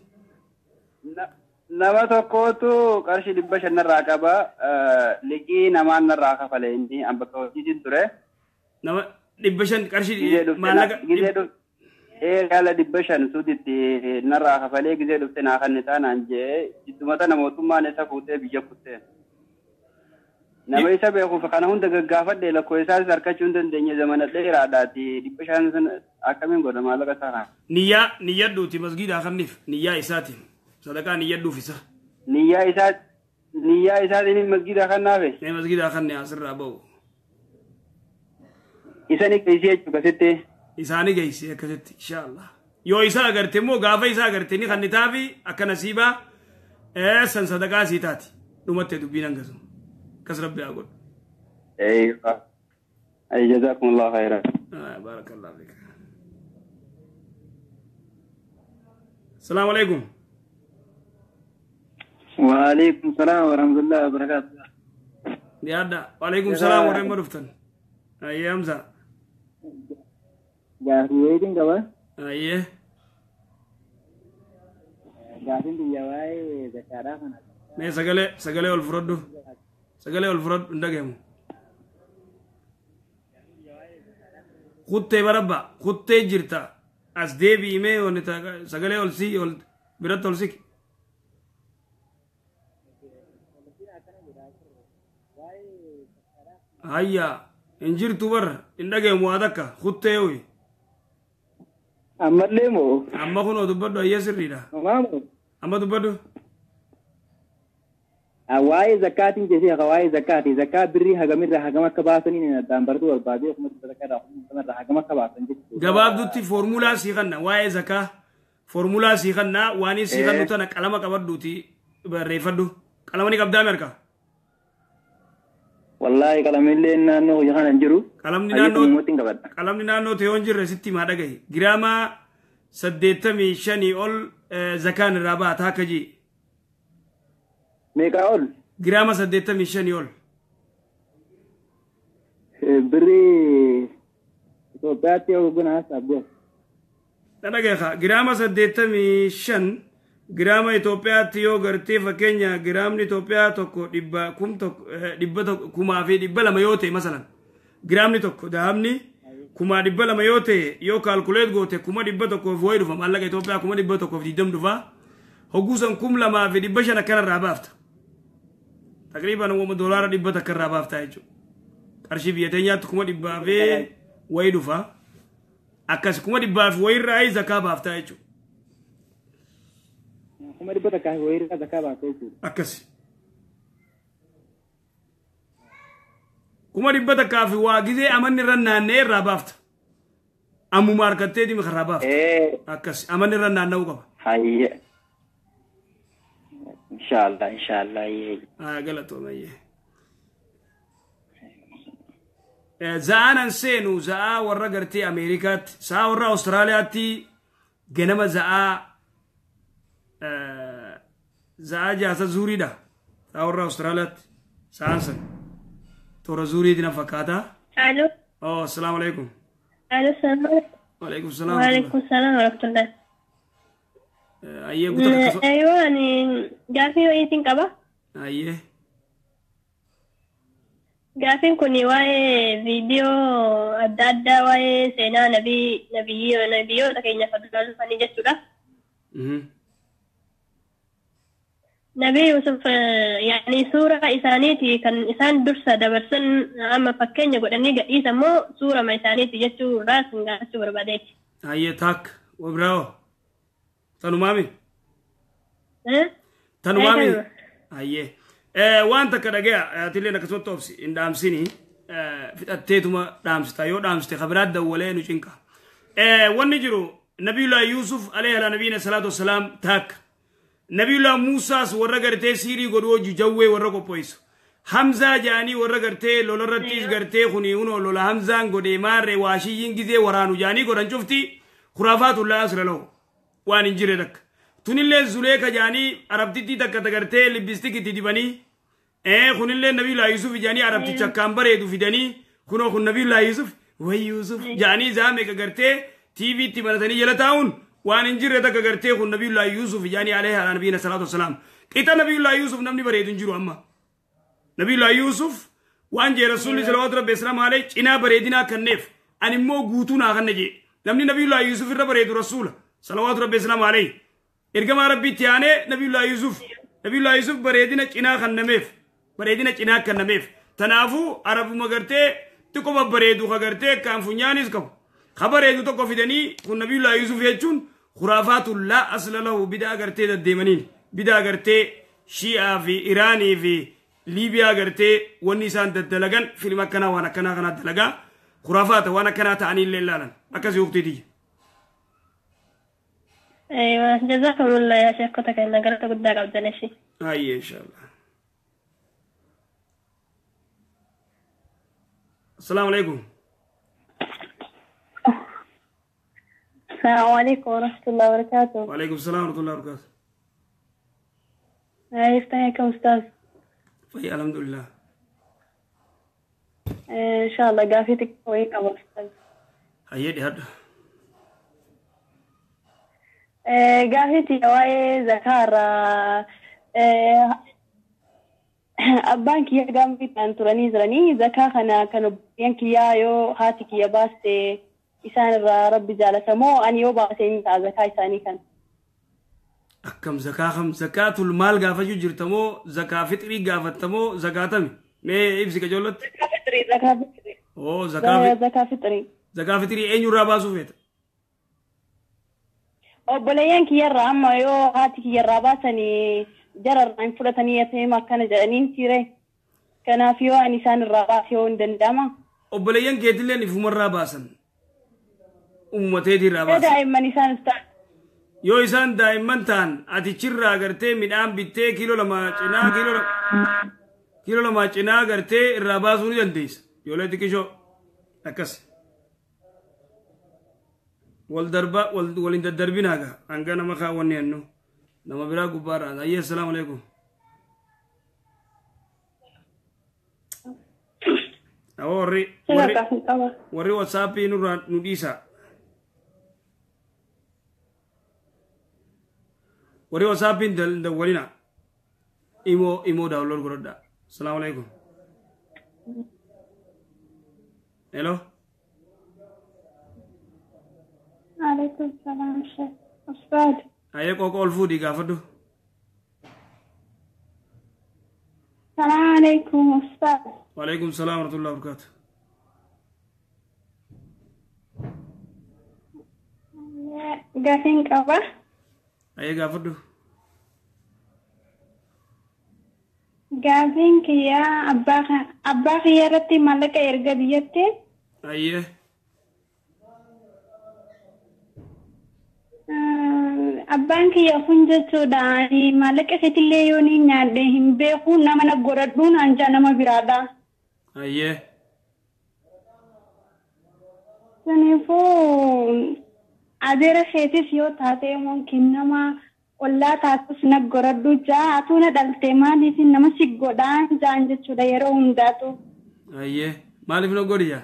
Nama tokkootu qarshii dhibba shanirraa qaba. Liqii namaan narraa kafale inni an bakka hojiitiin ture. Nama dhibba shan qarshii maallaqa. Gizee dhufte. Ee yaala dhibba shan suutitti narraa kafalee gizee dhufte naa kan taanaan jee jiddumata namootummaan isa fuutee biyya kuttee. Nama isa beekuuf kana hunda gaggaafadhe lakkoo isaas harkachuu hin dandeenye zamana dheeraadhaati dhibba shan sun akkamiin godha maallaqa isaa kana. Niyyaa niyyadhuuti masgiidaa kanniif niyyaa isaatiin sadaqaa niyyadhuuf isa. Niyyaa isaa niyyaa isaatiin masgiidaa kan naafe. Nee masgiidaa kanne asirraa ba'u. Isa ni geessee jechuudha akkasitti. Isaani geessee akkasitti inshaallah. Yoo isa agarte immoo gaafa isa agarte ni kan nitaafi akka nasiibaa san sadaqaa sii taati dhumattee dubbiin hangasu. كسر ربي أقول أيوة أي جزاكم الله خيرا آه بارك الله فيك السلام عليكم وعليكم السلام ورحمة الله وبركاته يا دا وعليكم السلام ورحمة الله أيام زا جاهزين كمان أيه جاهزين بيجاوي ذكرى خنا نه سجله سجله الفرد سجله الفرد ندعهم خطة بربع خطة جرتا أسدي بيمه ونتا سجله أولسي أول برات أولسيك هيا إنجير تبر إندك موادك خطة يوي أما ليمو أما كنا تبردو يسر ريدا مامو أما تبردو أواي زكاة جزية أواي زكاة زكاة بري هجمر هجمة كباسني ندام بردو البادي خمس زكاة خمس هجمة كباسن جواب دوتي فورمولا سيخنا واي زكاة فورمولا سيخنا واني سيخنا تنا كلامه كبردوتي بريفدو كلامني كبدا أمريكا والله كلام اللي إنه يخان نجرو كلامني نانو كلامني نانو تيونجر رسيتي ما دقي جراما سديتمي شني أول زكاة الرابعة هكذي ميكا أول جراما سديتمي شني أول بري تو باتي أو بنا سابو دقي خا جراما سديتمي شن جراما إثيوبيا تيو غرتي فكينيا جرام إثيوبيا توكو دبا كم توك دبا توك كوما في دبا لما يوتي مثلا جرام توكو دامني كوما دبا لما يوتي يو كالكوليت غوتي كوما دبا توكو فويد فما الله إثيوبيا كوما دبا توكو في دم دفا هجوزن كم لما في دبا شنا كنا رابافت تقريبا هو دولار دبا تكر رابافت هيجو أرشيفية تانية كوما دبا في ويد فا أكاس كوما دبا في ويد رأي زكاة بافت هيجو كما دبا تكاه وير زكاة بافت أكاسي كما دبا تكاه في واجزي أماني رنا نير رابافت أمو ماركتة دي مخرابافت أكاسي أماني رنا نوكا هاي إن شاء الله إن شاء الله يي آه غلطو ما يي زانا نسينو زا ورا غرتي أمريكا زا ورا أستراليا تي جنما زا زا جاسا زوري دا زا ورا أستراليا سانسن تورا زوري دينا فكاتا الو أوه السلام عليكم الو السلام وعليكم السلام وعليكم السلام ورحمة الله أيه قلت أيوة أنا جافي ويتين كبا أيه جافين كوني واي فيديو أدادا واي سينا نبي نبي نبيو لكن يفضل فني جسودا نبي يوسف يعني سورة إسانيتي كان إسان درسة دبرسن أما فكين يقول أني قد مو سورة ما إسانيتي جسو راس نغاسو برباديك أيه تاك وبراو تانو مامي ها تانو مامي أيه وانت كدغيا تلينا كسوت توبسي ان دامسيني فتاتيتما دامستا يو دامستي خبرات دولين وجنكا ونجرو نبي الله يوسف عليه نبينا صلاه والسلام تاك نبي الله موسى ورغرتي سيري غدو جوي ورغو بويس حمزه جاني ورغرتي لولرتيس غرتي خني ونو لولا حمزه غدي مار واشي ينجزي ورانو جاني غدان شفتي خرافات الله اسرلو وان انجريدك تنيلة زليكا جاني عربتي تك تكرتي لبستي كتي دبني إيه خنيلة نبي الله يوسف جاني عربتي تكامبر يدو فيدني خنو خن نبي الله يوسف وهي يوسف جاني زامي ككرتي تي في تي مرتني يلتاون وان انجر تك ككرتي خن نبي الله يوسف جاني عليه على نبينا صلى الله عليه وسلم كيتا نبي الله يوسف نمني بريد انجرو أما نبي الله يوسف وان جي رسول الله صلى الله عليه وسلم عليه إنا بريدنا كنف أن مو غوتونا خنجي نمني نبي الله يوسف ربريد رسول صلى الله عليه وسلم عليه إرجما ربي تيانه نبي الله يوسف نبي الله يوسف بريدنا كنا خنميف بريدنا كنا خنميف تنافو عرب مغرتي تكو بريدو خغرتي كان فنيانيس كم خبر يدو تكو فيدني كن نبي الله يوسف يجون خرافات لا أصل له بدا غرتي الديمانين بدا غرتي شيعة في إيراني في ليبيا غرتي والنسان تدلغن في المكان وانا كنا كنا دلغا خرافات وانا كنا تعني لله أكاسي وقتي دي أيوة جزاكم الله يا شيخ كتك إن قرأت قدك عبد النشي أي إن شاء الله السلام عليكم السلام عليكم ورحمة الله وبركاته وعليكم السلام ورحمة الله وبركاته يفتحك أستاذ في الحمد لله إن شاء الله قافيتك ويك أبو أستاذ هيدي هذا قافيتي واي زكار أبانك يا قام في تنترني زرني زكاة خنا كانوا ينكي يايو هاتك يا باستي إسان ربي جالس مو أن يوبا سيمي زكاة إساني كان أكم زكاة خم زكاة المال قافة جرتمو زكاة فطري قافة تمو زكاة تمي ما إبسي كجولت زكاة فطري زكاة فطري أو زكاة زكاة فطري زكاة فطري أين يرابا سوفيت obboleeyyan kiyyarraa amma yoo haati kiyyarraa baasanii jararraa hin fudhatanii yateema akkana jedhaniin ture kanaaf yoo ani isaan irraa baasee yoo hin danda'ama obboleeyyan keetilleen ifumarraa baasan ummateetii irraa baasan daa'imman isaan ta'an yoo isaan daa'imman ta'an atichirraa gartee midhaan bittee kiiloo lama cinaa kiiloo kiiloo lama cinaa gartee irraa baasuu ni dandeessa ijoollee xiqqishoo akkas والدربة والولين الدربين هذا عندنا ما خاوني إنه لما بيراقوا برا أيه السلام عليكم أوري وري وري واتسابي نور نوديسا وري واتسابي دل دولينا إيمو إيمو داولور كرودا السلام عليكم هلو عليكم السلام شيخ أستاذ أيك أقول فودي كافدو السلام عليكم أستاذ وعليكم السلام ورحمة الله وبركاته قافين كابا أيك كافدو قافين كيا أباخ أباخ يرتي مالك إرجع ديتي أيه abbaan kiyya kun jechuudha maallaqa keetillee yoo ni nyaadhe hin beeku nama na godhadhuun hanja nama biraadha. Ayyee. Kanaafuu adeera keetis yoo taate mungkin nama ollaa taatus na godhadhu jaa atuu na dhalte maaliif nama si godhaa jaan jechuudha yeroo hundaatu. Ayyee maaliif na godhiya?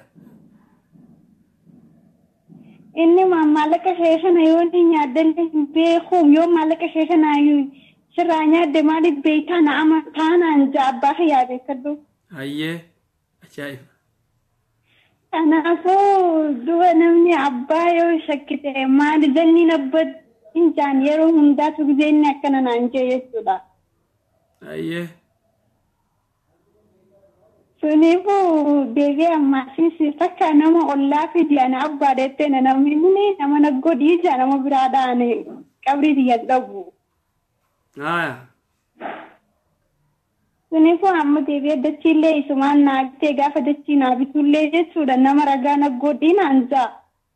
inni maallaqa sheeshana yoo ni nyaaddalle hin beeku yoo maallaqa sheeshana sirraa nyaadde maaliif beektaa na amantaanaan jaabbaa fayyaa beekadhu. Ayyee ajaa'iba. Kanaafuu du'a namni abbaa yoo shakkite maali jalli nabbat hin jaan yeroo hundaatu gizeenni akkana naan jee jechuudha. Ayyee. Sunifu deegee ammaasiisi takka nama ollaa fi diyaana abbaa deettee na namni nama na godhii ija nama biraadhaan qabrii diyya dhabu. Aya. Sunifu amma deegee dachiillee isumaan naagtee gaafa dachii naa bitullee jechuudha nama ragaa na godhii naan jaa.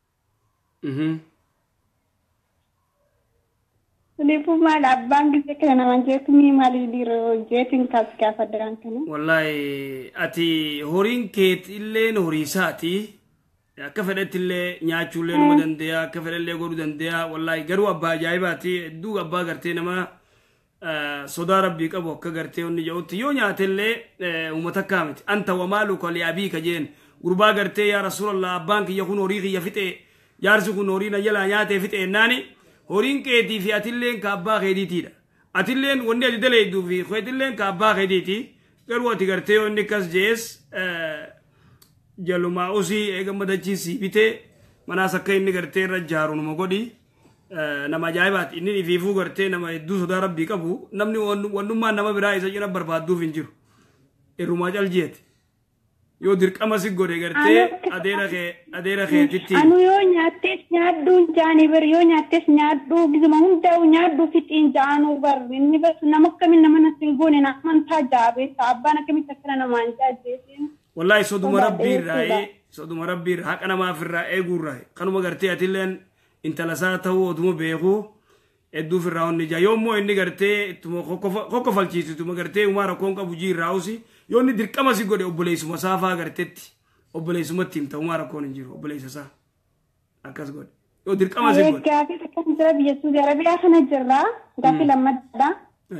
Sunifu maal abbaan gisee kana naman jeetumii maali dhiiroo jeetiin kaas gaafadhaan kana. Wallahi ati horiin keet illee horii isaati. Akka fedhetti illee nyaachuullee nama dandeenya akka fedhallee godhuu dandeenya wallahi garuu abbaa ajaa'ibaati hedduu abbaa gartee nama sodaa rabbii qabu akka gartee onni jedhutti yoo nyaate illee uummata kaamiti anta wamaalu kolii abii ka jeen gurbaa gartee yaa rasuulallah abbaan kiyya kun horii kiyya fixe jaarsi kun horii na jalaa nyaatee fixe ennaani. Horiin keetii fi atilleen ka abbaa keetiitidha. Atilleen wanni ati daleedduu fi keetilleen ka abbaa keetiiti. Garuu ati gartee wanni akkas jees jalumaa usii eega madachiisii bitee manaas akka inni gartee irra jaaru nama godhi nama ajaa'ibaati. Inni ifiifuu gartee nama hedduu sodaa rabbii qabu namni wannummaan nama biraa isa cina barbaadduuf hin jiru. Irrumaa caljeeti. Yoo dirqama si godhe gartee adeera kee adeera keetitti. Anu yoo nyaattes nyaadduun jaanii bar yoo nyaattes nyaaddu gizuma hundaa'u nyaaddu fixiin jaanuu bar inni bas nama akkamiin nama natti hin goone na amantaa jaabeessa abbaan akkamitti akkana namaan jaajjeesin. Wallahi soduma rabbii irraa soduma rabbii irraa haqa namaaf irraa eeguu irraa kanuma gartee atilleen intala isaa ta'uu otuma beekuu hedduuf irraa onni jaa yoommoo inni gartee ittuma kokkofalchiisu ittuma gartee uumaa rakkoon qabu jii irraa usi yoo inni dirqama si godhe obboleessuma saafaa garteetti obboleessumatti himta uumaa rakkoon hin jiru obboleessa isaa akkas godhe yoo dirqama si godhe. Gaafii akkam jira biyya Suudi Arabiyaa kana jirraa gaafii lammaddaa.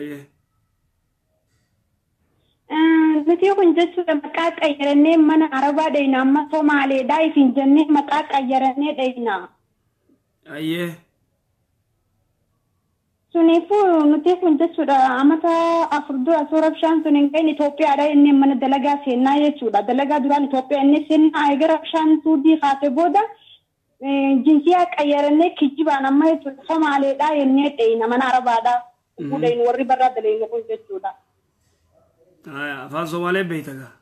Nuti kun jechuudha maqaa qayyarannee mana Arabaa dhayna amma Somaaleedhaa ifiin jennee maqaa qayyarannee dhayna. Ayyee. Sunifu nuti kun jechuudha amata afur dura suuraa bishaan sun hin ga'in Itoophiyaadha inni mana dalagaa seenaa jechuudha. Dalagaa duraan Itoophiyaa inni seenaa eegara bishaan Suudii kaasee booda jinsiyaa qayyarannee kijibaan amma jechuudha Somaaleedhaa yennee dheeyna mana Arabaadhaa fuudheen warri barraa daleenya kun jechuudha. Afaan Somaalee beeytagaa.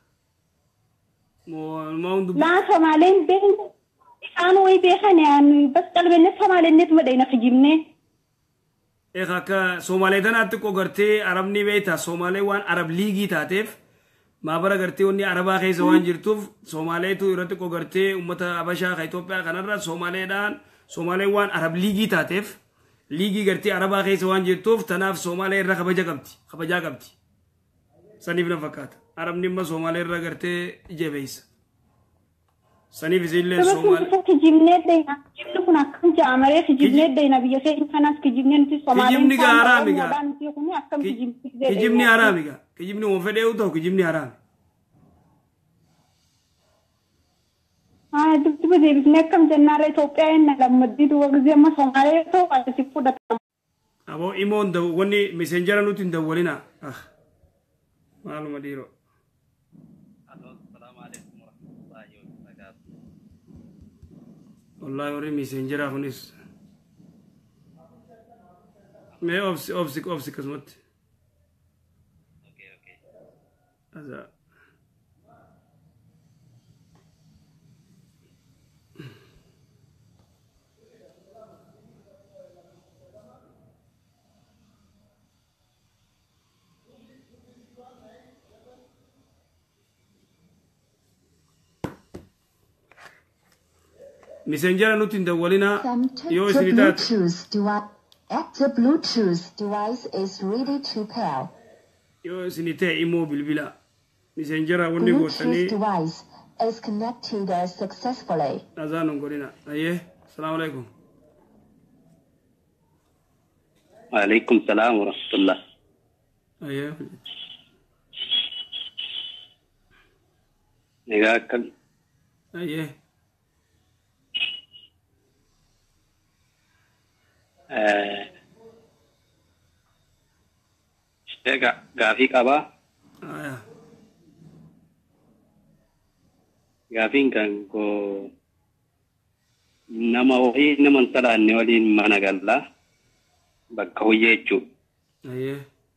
Laa Somaaleen beeyna isaan way beekan yaani bas qalbenne Somaaleenneet madayna kijibnee. Egaa akka Somaalee tanaatti qogartee Arabni beeyta Somaalee waan Arab liigii taateef maabara gartee wanni Arabaa keessa waan jirtuuf Somaaleetu irratti qogartee ummata Habashaa ka Itoophiyaa kanarra Somaaleedhaan Somaalee waan Arab liigii taateef liigii gartee Arabaa keessa waan jirtuuf tanaaf Somaalee irra kabaja qabdi kabajaa qabdi saniif na fakkaata Arabni imma Somaalee irra gartee jabeessa saniif isillee Somaalee kijibnee dheeyna kijibni kun akkam jaamaree kijibnee dheeyna biyya seetiin kanas kijibnee nuti Somaaleen kijibni gaa haraamiga kijibni haraamiga kijibni waan fedhee u ta'u kijibni haraami. Ah, dubbi deebisnee akkam jennaarra Itoophiyaa inni lammaddii du'a gisee amma Somaalee ta'u asii fudhatama. Aboo imoon wanni meseenjara nuti hin dawwalina. Ah, maaluma dhiiroo. Wallahi warri meseenjara kunis. Mee obsi obsi obsi kasumatti. هذا messenger nutin dawalina yo isinitat active Bluetooth device is ready to pair. Yo isinite imo bilbila messenger wonni gotani device is connected successfully. azanun gorina aye assalamu alaikum. Wa alaikum salam wa rahmatullah. aye nega kan aye eh Ega gaafii qaba. Aya. Gaafiin kan ko nama wayii nama salaanne waliin mana galla bakka hoyyee jechuudha. Aye.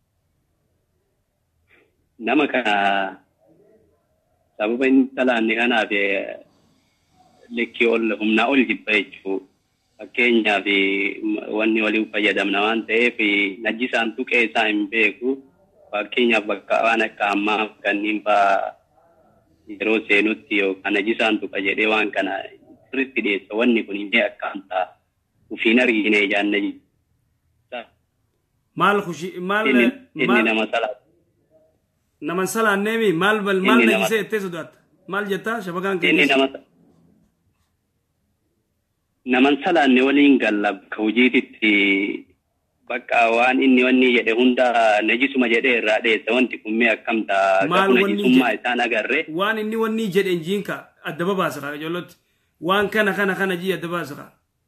Nama kana sababa inni salaanne kanaaf lekkii ol humnaa ol jibba jechuudha. Fakkeenyaaf wanni waliin fayyadamna waan ta'eef najjisaan tuqee isaa hin beeku. Fakkeenyaaf bakka waan akka ammaa kanneen fa'aa yeroo seenutti yookaan najjisaan tuqa jedhee waan kana sirriitti dhiyeessa wanni kun illee akkam ta'a ufiin argine jaanne maal kushi maal inni nama salaa nama salaanneemi maal bal maal najjisee ittee sodaata maal jettaa shabakaan inni nama naman salaanne waliin galla bakka hojiititti bakka waan inni wanni jedhe hunda najisuma jedhee irraa dheessa wanti kun mee akkam ta'a gafu najisummaa isaan agarre waan inni wanni jedhe injiinka adda babaasira ijoolloti waan kana kana kana jii adda babaasira.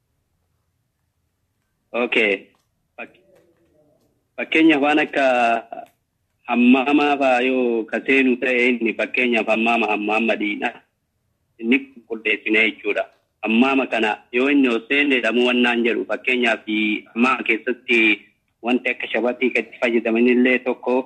Okay fakkeenyaaf waan akka hammaamaa fa'aa yoo kaseenu ta'e inni fakkeenyaaf hammaama hammaama dhiidha inni qulqulleessine jechuudha. Hammaama kana yoo inni hoseen jedhamu wannaan jedhu fakkeenyaaf hammaama keessatti wanti akka shabatii itti fayyadaman illee tokko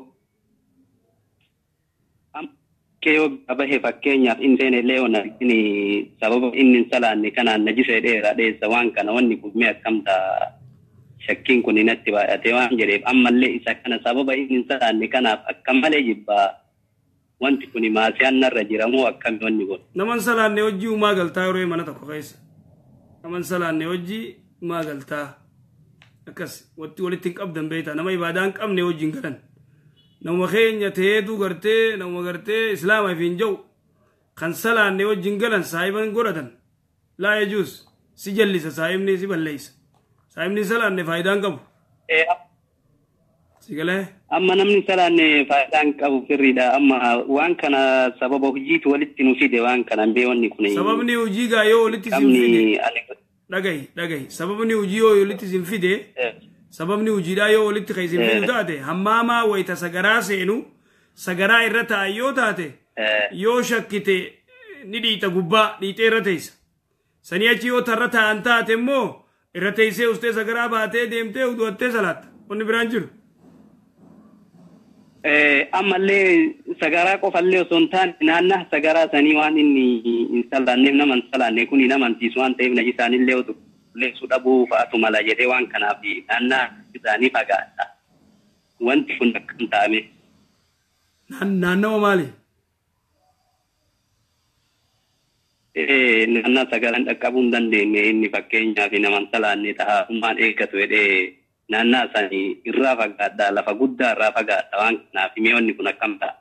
yoo bahe fakkeenyaaf inni seen illee waan arginu sababa inni salaanne kanaan najisa dheeraa dheessa waan kana wanni kun mee akkam ta'a shakkiin kun inatti baay'atee waan jedheef ammallee isa kana sababa inni salaanne kanaaf akka malee jibbaa wanti kun maasiyaan narra jiramoo akkam wanni kun naman salaanne hojii umaa galtaa yeroo mana tokko keessa naman salaanne hojii umaa galtaa akkas watti walitti hin qabdan beektaa nama ibaadaan qabne hojiin galan nama keenya ta'eetu gartee nama gartee islaama fi hin jiru kan salaanne hojiin galan saahiban godhatan laa yajuus si jallisa saahibni si balleessa saahibni salaanne faayidaan qabu. Sigale. Amma namni salaanne faayidaan qabu firriidha. Amma waan kana sababa hojiitu walitti nu fide waan kana beewwanni kun. Sababni hojii gaa yoo walitti sin fide. Dhagahi dhagahi sababni hojii yoo walitti sin fide. Sababni hojiidhaa yoo walitti kan sin fidu taate hammaamaa wayita sagaraa seenu sagaraa irra taa'e yoo taate yoo shakkite ni dhiita gubbaa dhiitee irra teessa. سنياتي وترتها أنت تمو الرتيسي أستاذ سجرا باتي ديمتي ودوتي سلات وني برانجر أما اللي سجرا كفلي سنتان نانا سجرا سنيوان إني إنسان نمنا من سلا نكوني نمن تيسوان تيم نجسان اللي ودو اللي سودابو فاتو ملا جدي وان كنافي نانا تزاني فقاتا وانت كنت كنتامي نانا ومالي eh nana sagalan akabun dan de me ni fakenya fi naman sala ni ta umman e ka tuede nana sani irra faga da la fagudda ra faga tawan na fi me onni kuna kamta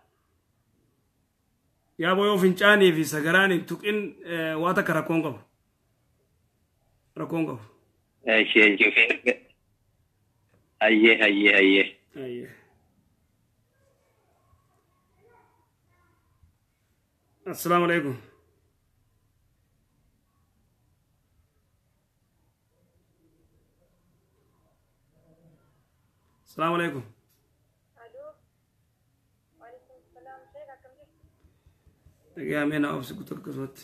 ya boyo finchani fi sagarani tukin wata karakongo rakongo eh she je ayye ayye ayye ayye assalamu alaikum السلام عليكم. الو وعليكم السلام شيخ كم جيت؟ يا مين أوبس كنت كسوت.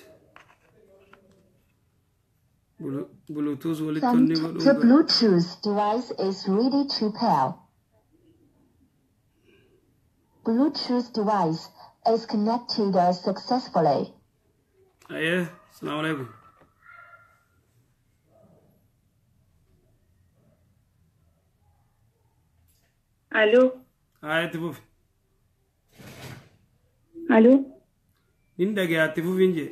بلوتوث ولتوني The Bluetooth device is ready to pair. Bluetooth device is connected successfully. أيه السلام عليكم. الو هاي تفوف الو نندق يا تفوف انجي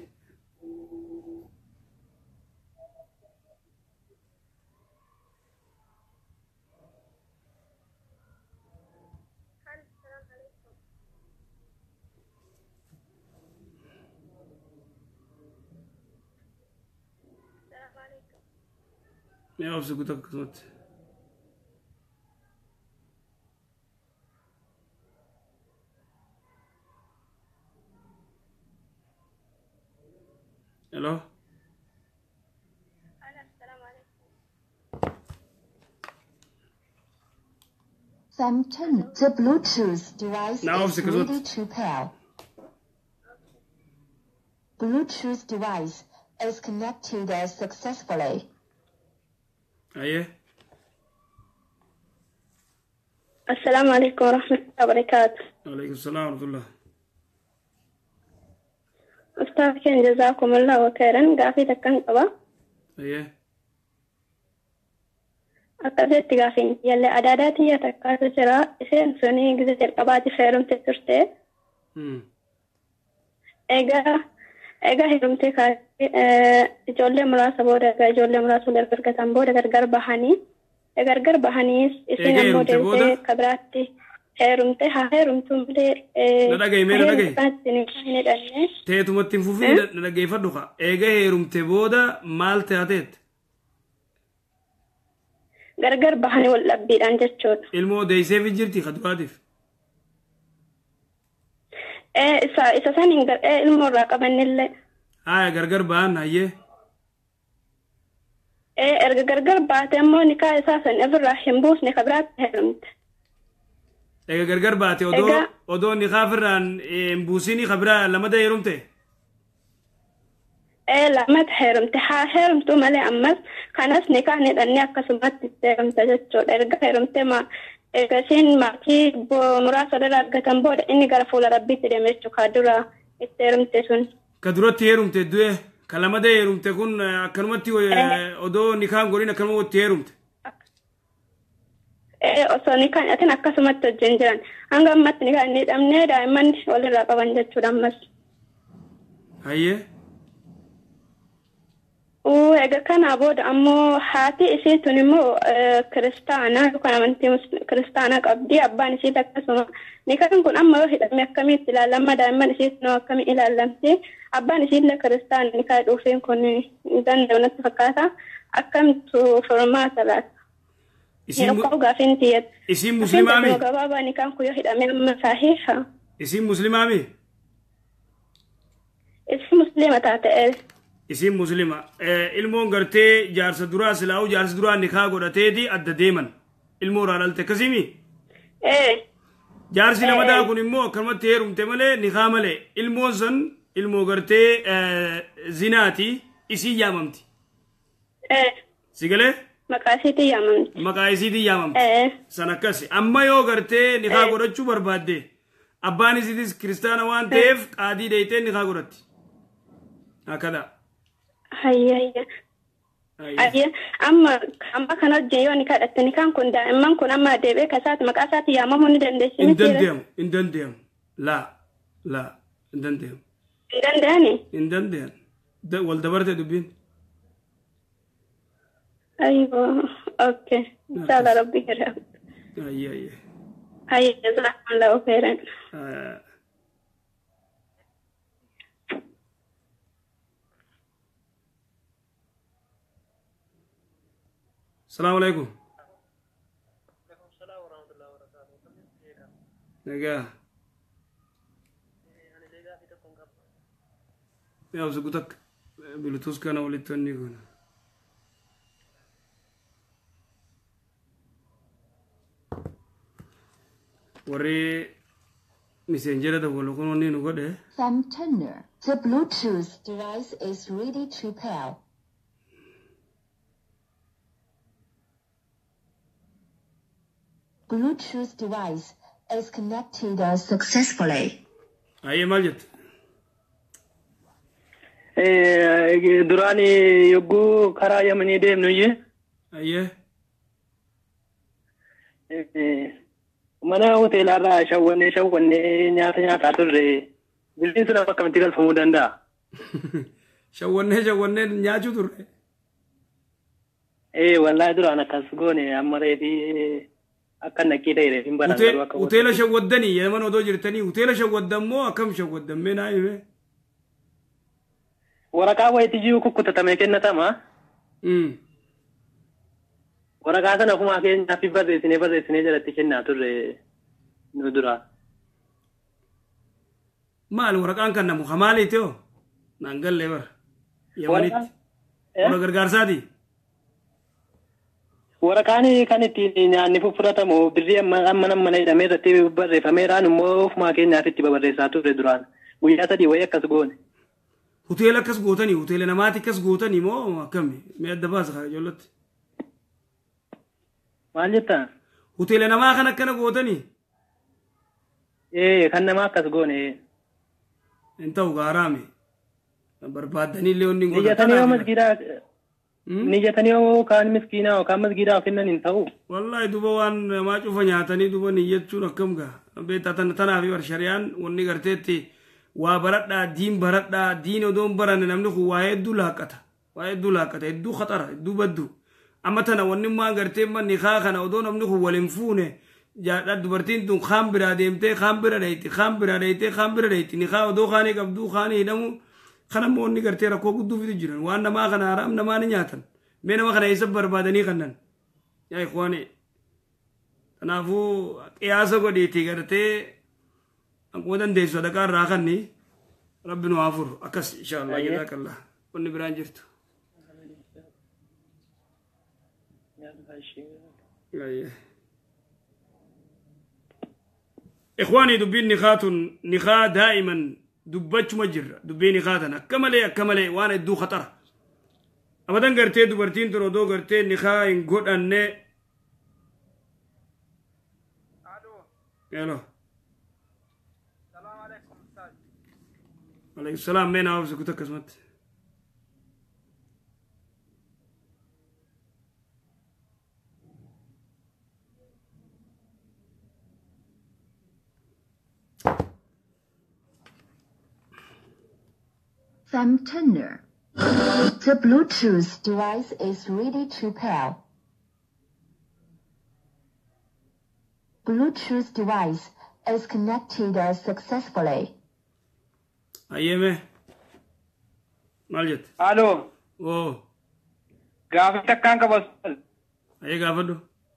يا أبو سكوتك كسوت Hello. Samton, the Bluetooth device Now is ready to pair. Bluetooth device is connected successfully. أيه. السلام عليكم ورحمة الله وبركاته. وعليكم السلام ورحمة الله. أستاذ كان جزاكم الله خيرا قافي تكن قبا أيه أكثر قافين يلي أداداتي يتكاسو جرا إسين سوني جزء القبات فيرم تسرتي إيجا إيجا هيرم تكا جولة مراسة بودا إيجا جولة مراسة لرقر كتن بودا غرغر بحاني غرغر بحاني إسين أمودي كبراتي heerumte haa heerumtu malee na dhagaye mee na dhagaye teetumatti hin fufin na dhageeffadhu qa eega heerumte booda maal taateet gargar bahanii wal dhabbiidhaan jechuudha ilmoo deeyseef jirti kaduraatiif isa isa san hin ilmoo irraa qabannillee haya gargar bahan hayyee erga gargar baate ammoo nikaa isaa san irraa hin buusne kabiraatti heerumte Ega gargar baate odo odo ni khafran mbusini khabra lamada yerumte eh lamat herumte ha herumtu male ammas kanas nikah ne danni akkasumat herumte jechuudha erga herumte ma erga sin maki bo murasa dara gatan boda inni gara fuula rabbitti deemechu kadura herumte sun kadurati herumte du'e kalamada herumte kun akkanumatti odo nikah gorin akkanumatti herumte eh osoni kan atin akkasumatti hojjen jiran hanga ammatti ni kan ni dhamne daa'imman walirraa qaban jechuudha ammas hayye oo ega kana booda ammoo haati isii tun immoo kiristaana yookaan amantii kiristaana qabdi abbaan isii akkasuma ni kan kun amma yoo hidhame akkamitti ilaalama daa'imman isii tun akkamii ilaalamti abbaan isii illee kiristaana ni kan dhuufeen kun danda'u natti fakkaata akkamitti formaata laata isin isin muslimami gababa ni kan ku yahidame amma sahiha isin muslimami isin muslima taate isin muslima ilmo garte jaarsa dura silaaw jaarsa dura nikah godateedi adda deeman ilmo raalalte kasimi eh jaarsi lamada kun immo kamatti heerumte male nikah male ilmo san ilmo garte zinaati isii yaamamti. Eh. Sigalee? Maqaa isiitii yaamamti. Maqaa isiitii yaamamti. Eh. San akkasi. Amma yoo gartee nikaa godhachuu barbaadde abbaan isiitis kiristaana waan ta'eef qaadii dheeytee nikaa godhatti. Akkada. Hayya hayya. Hayya amma amma kana hojjee ni kadhatte ni kan kun daa'imman kun amma deebee kasaati maqaa isaati yaamamuu ni dandeessi. Hin dandeemu. Hin dandeemu. Laa. Laa. Hin dandeemu. Hin danda'ani? Hin dandeemu. Wal dabarte dubbiin. أيوة أوكي إن شاء الله ربي يرحم. أيه أيه. هاي جزاكم الله خيرا. آه. السلام عليكم. وعليكم السلام ورحمة الله وبركاته. نجاه. يا وزقتك بلوتوث كان ولتني كنا. وري messenger da wolo kono ni no gode. Thumb turner. The Bluetooth device is ready to pair. Bluetooth device is connected successfully. Aye Majid. Eh durani yogu kara yamani dem nuye. Aye. Eh mana hoteela irraa shawwanne shawwanne nyaata nyaataa turre bilbiin sun akka miti galfamuu danda'a. Shawwanne shawwanne nyaachuu turre. Eh wallahi duraan akkas goone amma reefi akka nakkii ta'e reefin baran garuu akka hoteela shawwaddanii yeman odoo jirtanii hoteela shawwaddan moo akkam shawwaddan mee naa hime. Waraqaa wayitii jiru kukkutatame kennatama. Waraqaa sana kuma keenya fi barreessinee barreessinee jalatti kennaa turre nu dura. Maal waraqaan kan namu hamaaliiti yoo naan gallee bara yamanitti warra gargaarsaati. Waraqaan kan ittiin nyaanni fudhatamu birrii amma amma mana hidhamee irratti barreeffameeraan immoo ofuma keenyaaf itti barreessaa turre duraan guyyaa sadii wayii akkas goone. Hoteela akkas gootanii hoteela namaati akkas gootanii moo akkami mee adda baasa ijoollotti. Maal jettaa? Hoteela namaa kan akkana gootanii? Eh kan namaa akkas goone. Hin ta'u gaaraame. Barbaaddanii illee onni goota. Niyyatanii yoo masgiidaa niyyatanii yoo kaan miskiinaa yookaan masgiidaa kennan hin ta'u. Wallahi duba waan namaa cufa nyaatanii duba niyyachuun akkam gaa. Beektaa tanaaf bar shari'aan wanni garteetti waa baradhaa diin baradhaa diin odoon baranne namni kun waa hedduu laaqqata. Waa hedduu laaqqata hedduu khaxara hedduu baddu. Amma tana wanni maa gartee manni kaa kana odoo namni kun waliin fuune jaadha dubartiin tun kaan biraa deemtee kaan bira dhayti kaan bira dhaytee kaan bira dhayti ni kaa odoo kaanii qabduu kaanii hidhamu kana immoo wanni gartee rakkoo gudduu fidu jiran waan namaa kana haraam namaa ni nyaatan mee nama kana eessa barbaadanii kannan yaa ikwaani kanaafuu qiyaasa godhiitii gartee akkuma dandeessu sadaqaa irraa kanni rabbi nu haa furu akkas inshaallah jazaakallaa wanni biraan jirtu. إخواني دبين نخات نخا دائما دبتش مجر دبين نخاتنا كملي كملي وانا دو خطر أبدا قرتي دبرتين ترودو قرتي نخا إن قد أن ألو السلام عليكم أستاذ عليكم السلام مين عاوز كتك اسمت Thumb turner. The Bluetooth device is ready to pair. Bluetooth device is connected successfully. Ayeme. Maljit. Hello. Oh. Gaafii takkaan qaba. Ayee gaafadhu.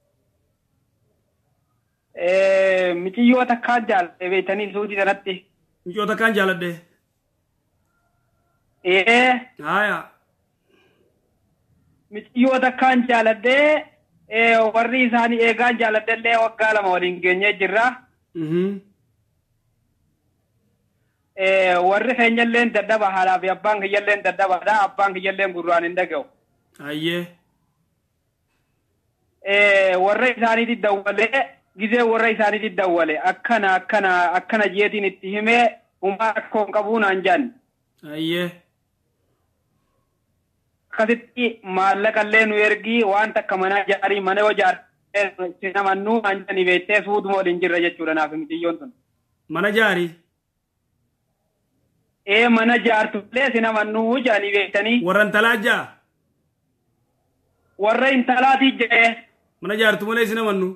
Eh, mitiyyoo takkaan jaaladhe beektanii suutii kanatti. Mitiyyoo takkaan jaaladhe. Eh. Haya. Mitiyyoo takkaan jaaladhe eh warri isaanii eegaan jaaladhellee waggaa lama waliin geenyee jirra. Mhm. warri keenyalleen daddaba haadhaa fi abbaan kiyyalleen daddabaadha abbaan kiyyalleen gurraan hin dhaga'u. Ayyee. Warra isaaniitti dawwalee gizee warra isaaniitti dawwale akkana akkana akkana jeetiin itti himee humaa rakkoon qabuu naan jaan. Ayyee. Akkasitti maallaqallee nu ergii waan takka mana jaarii mana yoo jaartee sinamannuu naan jaanii beektee suutuma waliin jirra jechuudha naaf mitiyyoon sun. Mana jaarii. Ee mana jaartullee sinamannuu jaanii beektanii. Warra intalaa jaa. Warra intalaatii jee. Mana jaartu malee sinamannu.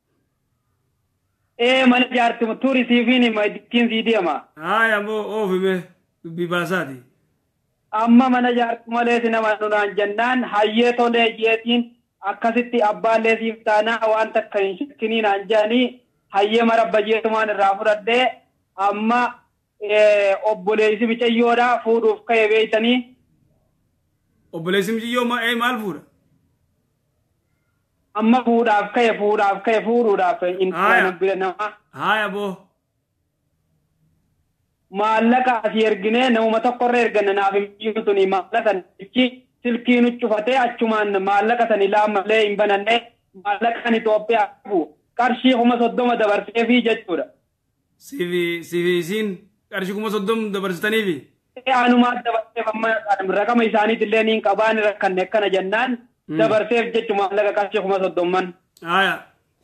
Ee mana jaartu tuurisiifiin hima ittiin sii deema. Haaya ammoo oofime dubbii baasaati. Amma mana jaartu malee sinamannu naan jennaan hayyee tolee jeetiin akkasitti abbaallee siif taanaa waan takka hin shakkinii naan jaanii hayyee marabba jeetumaan irraa fudhadhee amma obboleessi micayyoodha fuudhuuf ka'e beeytanii. Obboleessi micayyoo maal fuudha? Amma fuudhaaf ka'e fuudhaaf ka'e fuudhuudhaaf intaan bira nama. Haaya boo. Maallaqa asii erginee namuma tokkorra erganna naaf hin tuni maallaqa ichi silkii nu cufatee achumaan maallaqa sani laammallee hin bananne maallaqaan Itoophiyaa qabu qarshii kuma soddoma dabarseefii jechuudha. Sifi sifi isiin qarshii kuma soddom dabarsitaniifi. Anumaa dabarseef amma raqama isaaniitillee niin qabaan rakkanne akkana jennaan. Dabarseef jechu maallaqa qarshii kuma soddomman. Haaya.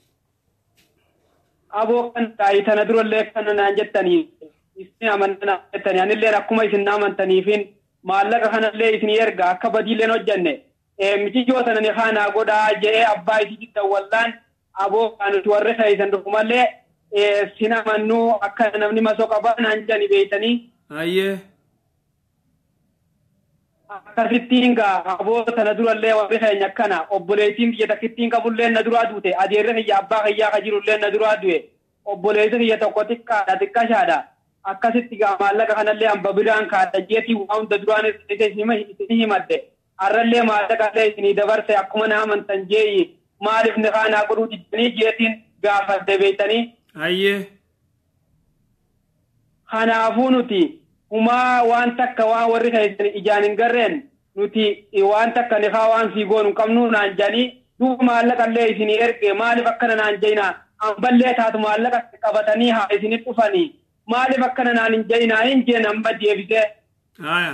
Aboo kan taa'ii tana durallee kana naan jettanii isin amantan jettanii anillee akkuma isin amantaniifin maallaqa kanallee isin erga akka badiilleen hojjenne michiyyoo sana ni kaanaa godhaa jedhee abbaa isii dawwallaan aboo kan warri ta'isan dhufumallee sin amannuu akka namni masoo qabaa naan jedhanii beeytanii. Hayyee. Akkasittiin gaa aboo tana durallee warri keenya akkana obboleettiin biyya takkittiin qabullee na duraa duute adeerri kiyya abbaa kiyyaa ka jirullee na duraa du'e obboleessi kiyya tokko xiqqaadha xiqqashaadha akkasitti gaa maallaqa kanallee hamba biraan kaadha jeetii waa hunda duraan isin himadde har'allee maallaqallee isinii dabarse akkuma na amantan jeeyi maaliif ni kaanaa godhuu diddanii jeetiin gaafadde beeytanii. Hayyee. Kanaafuu nuti. Humaa waan takka waan warri keessan ijaan hin garreen nuti waan takka nifaa waan sii goonu qabnu naan jedhanii duuba maallaqallee isinii erge maaliif akkana naan jeinaa amballee taatu maallaqa qabatanii haa isinii dhufanii maaliif akkana naan hin jeinaa hin jeen amba deebisee. Haaya.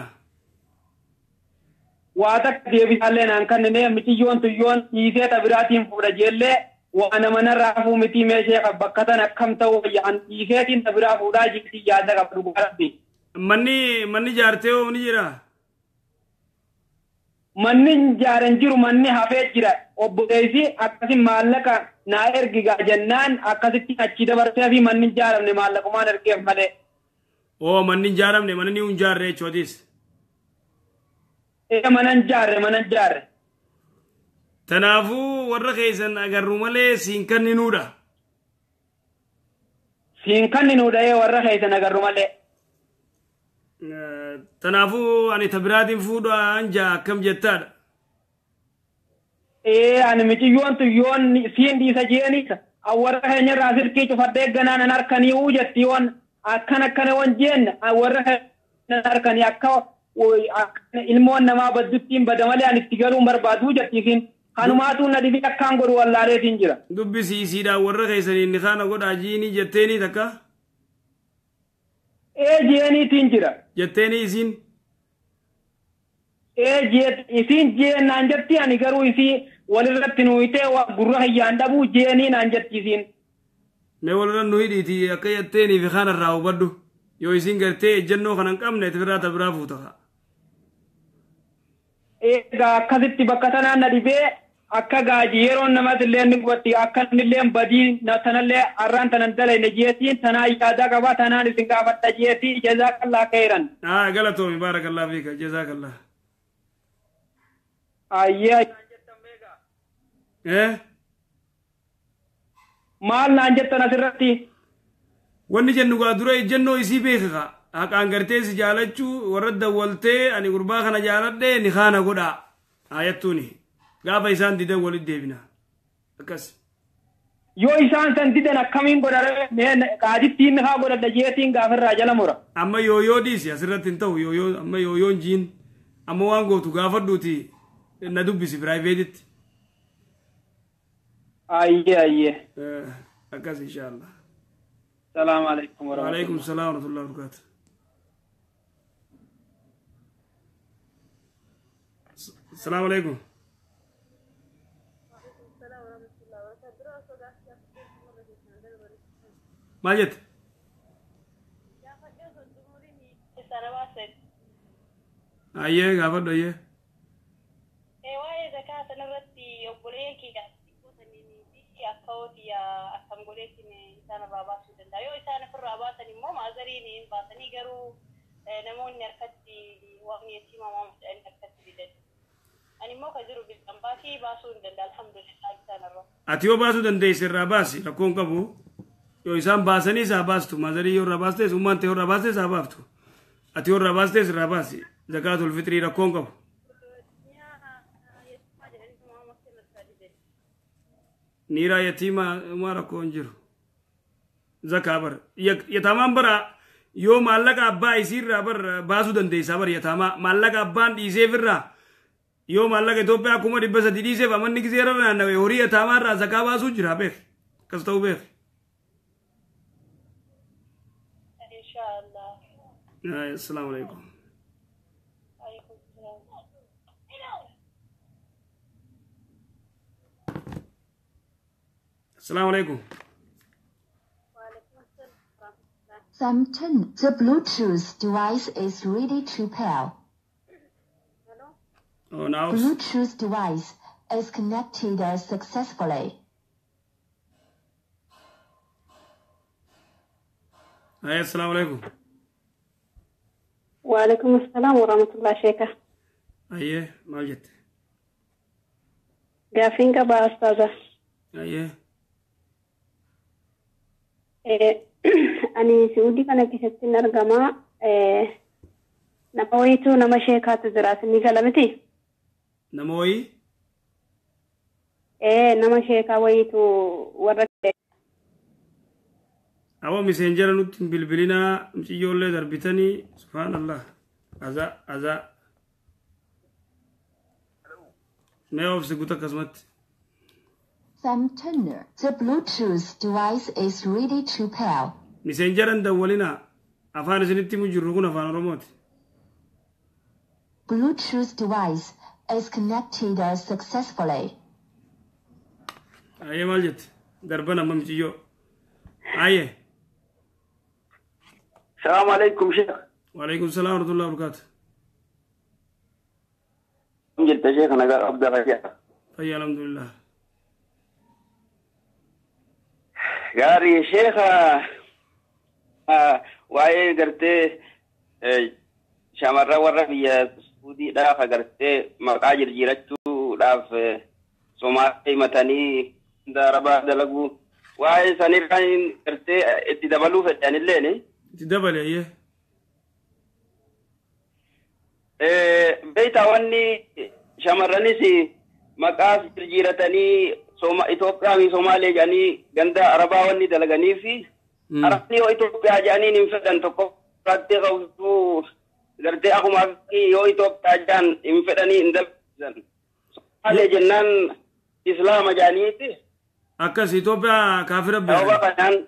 Waa takka deebisaallee naan kannine miciyyoon tuyyoon dhiisee tabiraatiin fuudha jeellee waa nama narraa fuu mitii meeshee bakka tan akkam ta'uu fayyaan dhiiseetiin tabiraa fuudhaa jirti yaada qabdu gaaratti. Manni manni jaartee hoo ni jira? Manni jaaran jiru manni hafee jira obboleessi akkasi maallaqa naa ergigaa jennaan akkasitti achi dabarsee fi manni jaaramne maallaqumaan ergeef malee. Oo manni jaaramne manni hin jaarre jechuutis. Ee manan jaarre manan jaarre. Tanaafuu warra keessan agarru malee siin kanninuudha. Siin kanninuudha ee warra keessan agarru malee. Tanaafuu ani tabiraatiin fuudha anja akkam jettaadha. Ee ani miciyyoon tuyyoon siin dhiisa jeeniisa warra keenya irraa sirkii cufadhee ganaan an harkanii uu jetti yoon akkan akkana wan jeen warra keenya harkanii akka ilmoon namaa badduttiin bada malee ani itti galuun barbaaduu jettiisin kanumaatuun na dhibii akkaan godhu wallaaleetiin jira. Dubbisi isiidhaan warra keessanii ni kaana godhaa jiinii jetteeni takka. Ee jeeniitiin jira. Jetteeni isin. Ee jeet isin jeen naan jetti ani garuu isii walirratti nuuyitee gurra hiyyaan dhabuu jeenii naan jetti isin. Mee walirra nu hidhiiti akka jetteeni fi kaan irraa hubadhu yoo isin gartee ejjennoo kana hin qabne tabiraa tabiraa fuuta. Egaa akkasitti bakka tanaan na dhibee akka gaaji yeroon namatillee ni gubatti akka innillee badii tanallee har'aan tanan dalayne jeetiin tanaa yaadaa qabaa tanaan isin gaafadha jeetii jazaakallah khairan. Ah galatoomi baarakallah fiika jazaakallah. Ayyee. Eh. Maal naan jettan asirratti. Wanni jennu gaa dura ejjennoo isii beeka haqaan gartee si jaalachuu warra dawwaltee ani gurbaa kana jaaladhee ni kaana godhaa ayattuuni gaafa isaan didan walit deebina akkas. yoo isaan san didan akkamiin godhare qaadittiin haa godhadha jeetiin gaafirraa jala mura amma yooyoo dhiisi asirratti hin ta'u yooyoo amma yooyoon jiin amma waan gootu gaafadhuuti na dubbisi piraayiveetitti ayyee ayyee akkas inshaallah salaamu alaikum wa alaikum salaam wa rahmatullahi wa barakatuh السلام عليكم ما جت ايه غافد ايه ايه واي زكاه نرتي يوبليكي غاسي اكاوتي يا اكامغوليكي ني سانا بابا سودن دايو سانا فرابا تاني مو مازريني باتني غرو نمون نركتي وامي يتيما مام نركتي بدل أنا ما كجرو بالأمباكي باسون دند الحمد لله سنرو. أتيو باسو دند يسير باسي لكون كابو يو إنسان باسني ساباستو مازري يو رباسته سومان تيو رباسته سابافتو أتيو رباسته سرباسي زكاة الفطر لكون كابو. نيرا يتيما ما ركون جرو زكاة بر يتامام برا يو مالك أبا يسير بر باسو دند يسابر يتاما مالك أبان يسيفرا yoo maallaqa Itoophiyaa kuma dhibba sadi dhiiseef amanni gizeera naannawe horii yataamaarraa zakaa baasuu jira beek akkas ta'uu beek. Inshallah. Assalaamu alaikum. Assalaamu alaikum. Samten, the Bluetooth device is ready to pair. Oh, now Bluetooth device is connected successfully. Hi, assalamu alaikum. Wa alaikum assalam wa rahmatullahi sheikha. Aye, maljit. Gafinka ba ustaza. Aye. Eh, ani Saudi kana keessatti argama. Eh, nama wayitu nama sheekhaatu jira sinni galamiti. Nama wayi? Eh, nama sheekhaa wayitu warra awa messenger nutti bilbilina mciyyoollee darbitanii subhanallah aza aza mee ofsi guta akkasumatti. Samten, the Bluetooth device is ready to pair. Messengeran dawwalina afaan isinitti mu jirru kun afaan Oromooti. Bluetooth device is connected successfully. Aye maljit darban amma mciyyo. Aye. السلام عليكم شيخ. وعليكم السلام ورحمة الله وبركاته. جلت شيخ أنا قال أبدأ غير. طيب الحمد لله. قاري شيخ آه واي قرتي شامرة ورا في سعودي لا فقرتي مقاجر جيرتو لا في سومالي متاني داربا دلقو واي سنير كان قرتي اتدبلو في الجاني الليني تدبل ايه بيتا واني شامراني سي مقاس جيرتني سوما إثيوبيا في سومالي جاني غندا عربا واني دلغاني في عربني وإثيوبيا جاني نمفدن تقو راتي غوثو غرتي أخو مافكي يو إثيوبيا جان نمفدني اندلزن سومالي جنان إسلام جانيتي أكس إثيوبيا كافر بيه أوبا كنان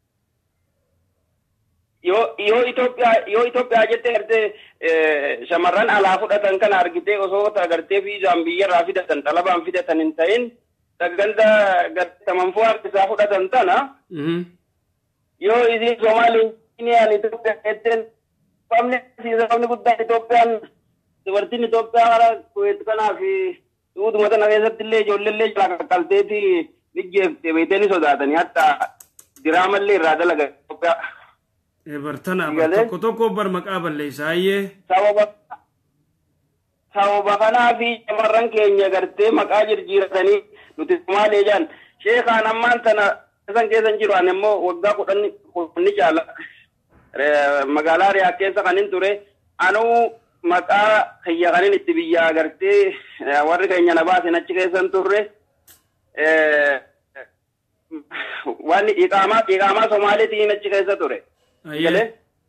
يو يو إثيوبيا يو إثيوبيا جت غرتي شمران على فودة كان أرجتي وصوت غرتي في زامبيا رافدة طلبا فيدة تنتين تغندا غرتي منفوار تسافودة تنتنا يو إذا سومالي ini ali Ethiopia eten pamne sisa pamne budda Ethiopian seperti Ethiopia ala kuet kana fi ud mata navesa tille jollelle jala kalte thi nijje beteni sodatani hatta diramalle rada laga Ethiopia e bartana tokko tokko bar maqabal leesaye sababa sababa kana fi marran kenya garte maqajir jiratani nuti male jan sheekha namman tana san kesan jiru anemmo wagga kudani kudani jala magaalaa riyaa keessa kanin ture anu maqaa kiyya kanin itti biyyaa agartee warri keenya na baasen achi keessan turre waan iqaamaa iqaamaa Somaaliitiin achi keessa ture. Galee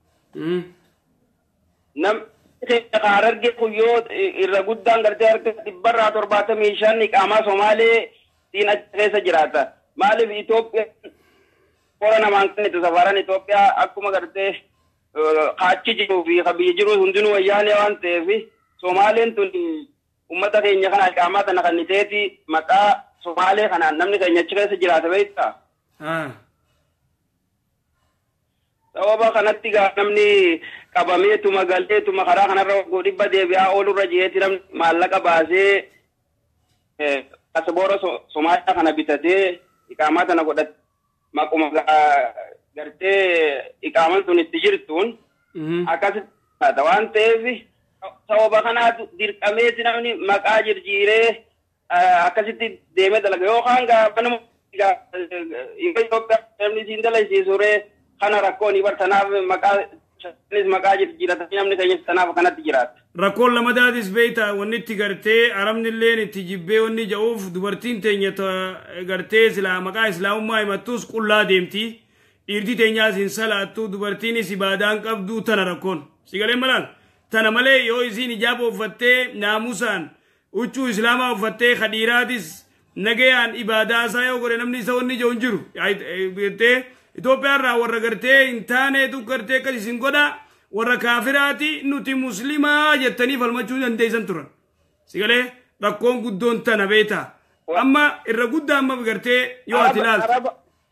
nam Harargee kuyyoo irra guddaan gartee harka dhibbarraa torbaatamii shan iqaamaa Somaaliitiin achi keessa jiraata. Maaliif Itoophiyaan qora namaan kan itti safaran Itoophiyaa akkuma gartee achi jiruu fi biyya jiru hundinuu wayyaanee waan ta'eef Somaaleen tun ummata keenya kana iqaamaa kana kan niteeti maqaa Somaalee kanaan namni keenya achi keessa jiraata beektaa? Sababa kanatti gaa namni qabameetuma galeetuma karaa kanarra waggaa dhibba deebi'aa oolurra jireetti namni maallaqa baasee paaspoora Somaaliyaa kana bitatee iqaamaa tana godhate maquma gartee iqaamaan sun itti jirtuun akkasitti taata waan ta'eef sababa kanaatu dirqameeti namni maqaa jirjiiree akkasitti deemee dalaga yookaan gaafa nama Itoophiyaa namni siin dalaysiisuree kana rakkoon ibartanaaf maqaa shanis maqaa jirjiiratanii namni keenya tanaaf kanatti jiraata. Rakkoon lamadaatis beeyta wanni itti gartee arabni illeen itti jibbee wanni ja'uuf dubartiin teenya gartee silaa maqaa islaamummaa himattus qullaa deemti. Dhiirti teenyaas hin salaattu dubartiinis ibaadaan qabdu tana rakkoon. Sigalee malaal tana malee yoo isiin ijaaba uffattee naamusaan huccuu islaamaa uffattee khadiiraatis nagayaan ibaadaa isaa yoo godhe namni isa wanni ja'u hin jiru. Itoophiyaa irraa warra gartee hin taaneetu gartee akkas isin godha warra kaafiraati nuti muslimaa jettanii falmachuu dandeessan turan. Sigalee rakkoon guddoon tana beeta. Amma irra guddaa amma gartee yoo ati ilaaltu.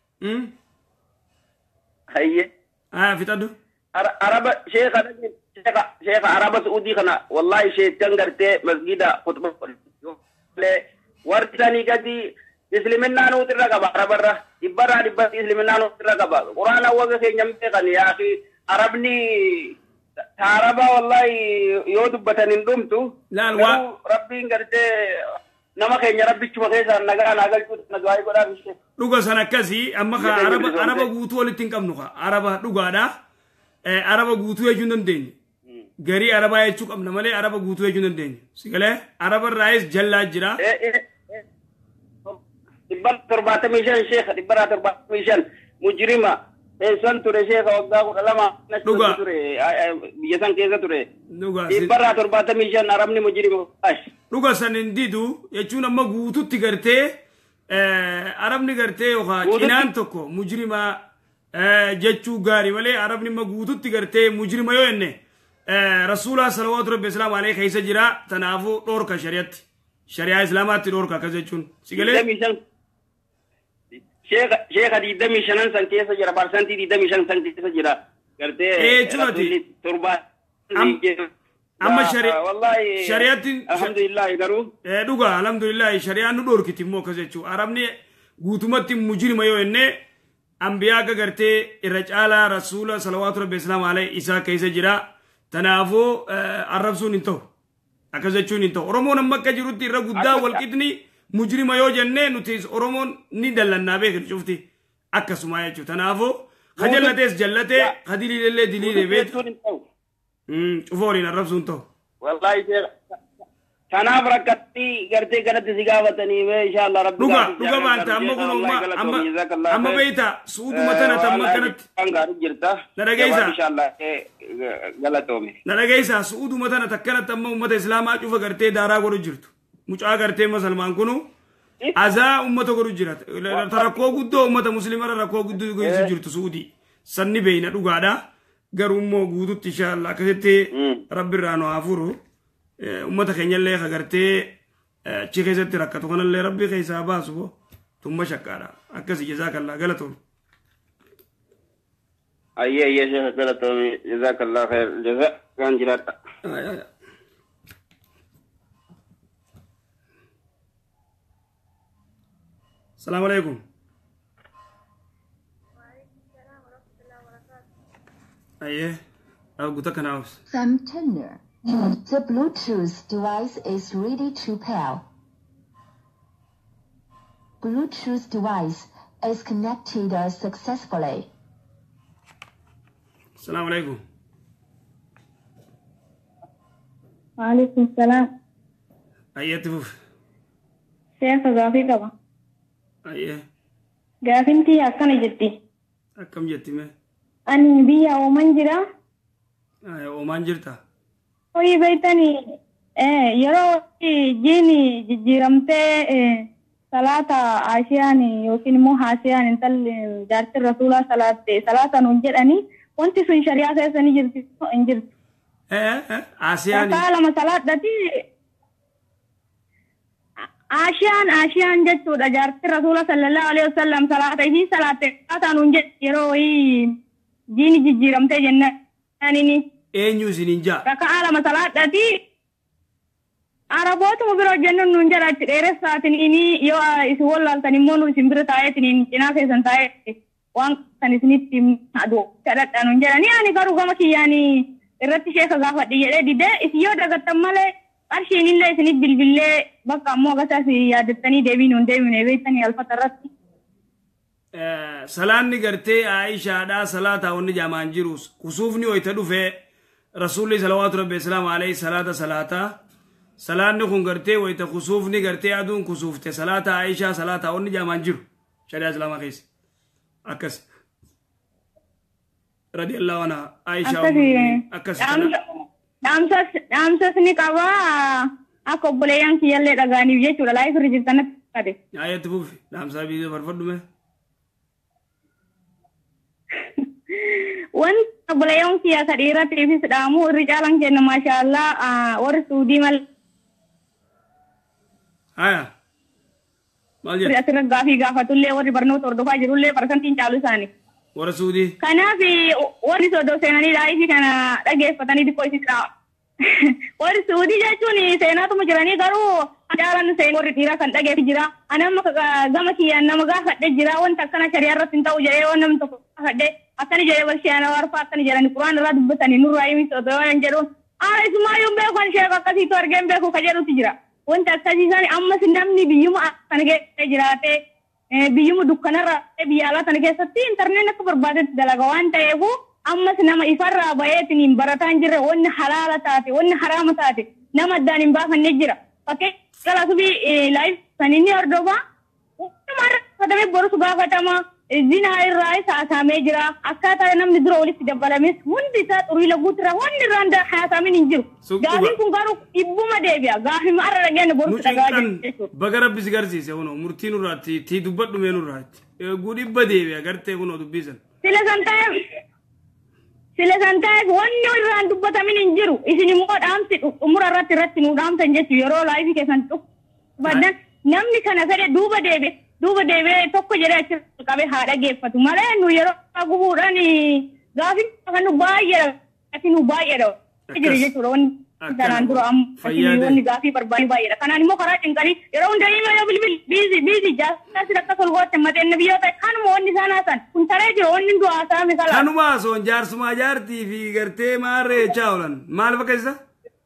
Hayyee. Haa fixadhu. Araba sheekha sheekha araba Suudii kana wallahi sheekkan gartee masgida khutba warri sanii gadi Isliminaa nuti irra qaba arabarra dhibbarraa dhibbatti Isliminaa nuti irra qaba quraana waga keenya beekan yaa fi arabni taaraba wallahi yoo dubbatan hin dhumtu rabbiin gartee nama keenya rabbichuma keessaa nagaa naa galchuu nagaa godhaa bishee. Dhuga san akkasii amma ka araba araba guutuu walitti hin qabnu ka araba dhugaadha araba guutuu jechuu hin dandeenye. Garii arabaa jechuu qabna malee araba guutuu jechuu hin dandeenye. Sigalee arabarraayis jallaa jira. Dibbar torbaatamii shan sheekha dibbarraa torbaatamii shan mujrima eessan ture sheekha waggaa kudha lama ture biyya san keessa ture dibbarraa torbaatamii shan arabni mujrima. Dhuga san hin didu jechuun amma guututti gartee arabni gartee yookaan cinaan tokko mujrima jechuu gaarii malee arabni amma guututti gartee mujrima yoo jenne rasuulaa salawaatu rabbi islaam alee keessa jira tanaafuu dhoorka shari'atti shari'aa islaamaatti dhoorka akkas jechuun sigalee. Sheekha digdamii shanan san keessa jira parsantii digdamii shan san keessa jira gartee torbaa amma shari'aatti alhamdulillah garuu dhuga alhamdulillah shari'aan nu dhoorkiti immoo akkas jechuun arabni guutumatti mujrima yoo jenne ambiyaa akka gartee irra caalaa rasuula salawaatu rabbi islaam alee isaa keessa jira tanaafuu arrabsuun hin ta'u akkas jechuun hin ta'u oromoon amma akka jirutti irra guddaa walqixni mujrima yoo jenne nuti oromoon ni dallannaa beekni cufti akkasuma jechuudha tanaafuu ka jallatees jallatee ka diliilellee diliilee beektu cufa waliin arrabsuun ta'u. Wallaahi kanaaf rakkatti gartee kanatti si gaafatanii insha Allah rabbi. Dhuga dhuga baanta amma kun amma amma beeyta suuduma tana tamma kanatti. Gaarii jirta. Na dhageessa. Insha Allah galatoome. Na dhageessa suuduma tana takkanatti amma ummata islaamaa cufa gartee daaraa godhu jirtu. Mucaa gartee masalmaan kunu azaa ummata godhu jira. Rakkoo guddoo ummata musliimaa rakkoo guddoo godhu jirtu suudii. Sanni beeyna dhugaadha. Garuu immoo guututti insha Allah akkasitti rabbi irraa nu haafuru. Ummata keenyallee agartee achi keessatti rakkatu kanallee rabbi keessaa baasu tumma shakkaadha akkasi jazaakallaa galatoom. Ayyee ayyee sheekha galatoom jazaakallaa khair jazaa kan jiraadha. Salaamu alaikum. Ayyee guutaa kanaaf. Sam Turner. The Bluetooth device is ready to pair. Bluetooth device is connected successfully. Assalamu alaikum. Wa alaikum salam. Ayyatu. Sheikh Gafi kaba. Ayye. Gaafinti akkana jetti. Akkam jetti mee? Ani biyya Oman jira. Oman jirta? Hoyi beektanii yeroo jiini jijjiiramtee salaata Ashiyaan yookiin immoo Haasiyaan intalli jaartin Rasuulaa salaatte salaata nuun jedhanii wanti sun shari'aa keessanii jirti hin jirtu. Ashiyaan. Rakkaa lama salaadhati. Ashiyaan Ashiyaan jechuudha jaartin Rasuulaa sallallahu alaihi wasallam salaata isii salaatte salaata nuun jedhu yeroo jiini jijjiiramtee jennaan. Eenyu isiniin jaa? Rakkaa lama salaadhati. Arabootuma biroo jennuun nuun jedhachi dheeressaatiin inni yoo isin wallaaltan immoo nu isin bira taa'eetiin cinaa keessan taa'ee waan kan isinitti aduu kadhadhaa nuun jedhanii ani garuu gama kiyyaanii irratti sheeka gaafadhi jedhee didee isin yoo dagattan malee qarshiin illee isinit bilbillee bakka ammoo agasaas yaadattanii deebii nuun deebine beektanii alfata irratti. Salaanni gartee Aishaadhaa salaataa wanni jaamaan jirus kusuufni hoyta dhufee rasuulli salawaatu rabbi islaam alayhi salaata salaataa salaanni kun gartee wayta kusuufni gartee aduun kusuufte salaata Aishaa salaata wanni jaamaan jiru shari'a islaamaa keessa akkas radiyallahu anha Aishaa akkas dhaamsas ni qaba akka obboleeyyan kiyyallee dhagaaniif jechuudha laayif irra jirtanatti qade ayatti fuufi dhaamsaa biyyee farfadhume wanti obboleeyyan kiyya sadhiiratiifis dhaamu irri caalan kenna maashaallah warri suudii mal Aya. Maal jedhu? Asirra gaafii gaafatullee warri barnoota hordofaa jirullee parsantiin caalu isaanii. Warra Suudii. Kanaaf warri soddoo seenanii laayifii kana dhageeffatanii xiqqoo isidha. Warri Suudii jechuun seenaatuma jiranii garuu caalan seen warri dhiiraa kan dhageefi jira. Anamma gama kiyyaan nama gaafadhe jira wanta akkana shari'aa irratti hin ta'u jedhee waan namni tokko gaafadhe akkana jedhee wal shi'aana warfaa akkana jedhani quraan irraa dubbatanii nurraa himi soddoo waan jedhu. Aara isumaayyuu beeku kan sheeku akkasiitu argeen beeku ka jedhutu jira. Wanti akkasiisan ammas namni biyyuma kana keessa jiraate biyyuma dukkanarra biyya alaa kana keessatti intarneet akka barbaadetti dalaga waan ta'eef ammas nama ifarraa bayeetiin barataa hin jirre wanni halaala taate wanni haraama taate nama addaan hin baafanne jira. Fakkee galaasubii laayif kan inni hordofaa wantumarra uffatamee borusu gaafatama zinaa irraa isa haasamee jira akkaataa namni dura walitti dabalames hundi isaa xurii laguutirra wanni irraan haasamin hin jiru. Gaafiin kun garuu dhibbuma deebi'a gaafii arra dhageenye borusu dhagaa jechuudha. Baga rabbi si garsiise kunoo murtii nurraatti tii dubbadhu mee nurraatti eeguu dhibba deebi'a gartee kunoo dubbisan. Sila san ta'eef sila san ta'eef wanni irraan dubbatamin hin jiru isin immoo dhaamsi umura irratti irratti nu dhaamsan jechuudha yeroo laayifii keessan dhufbadan namni kana fedhe duuba deebi'e. Duuba deebi'ee tokko jedhee achi qabee haa dhageeffatu malee nu yeroo gubuudhaan gaafii kan nu baay'eedha gaafii nu baay'eedha jira jechuudha wanni kanaan dura amma wanni gaafii barbaadu baay'eedha kanaan immoo karaa cinqanii yeroo hunda himaa yoo bilbil biizi biizi jaasasi akka solgootti maxxanne biyyoota kanuma wanni isaan haasan kun taree jira wanni nu haasa'ame kala. Kanuma soon jaarsuma jaartii fi gartee maarree chaa'ulan maal fakka isa?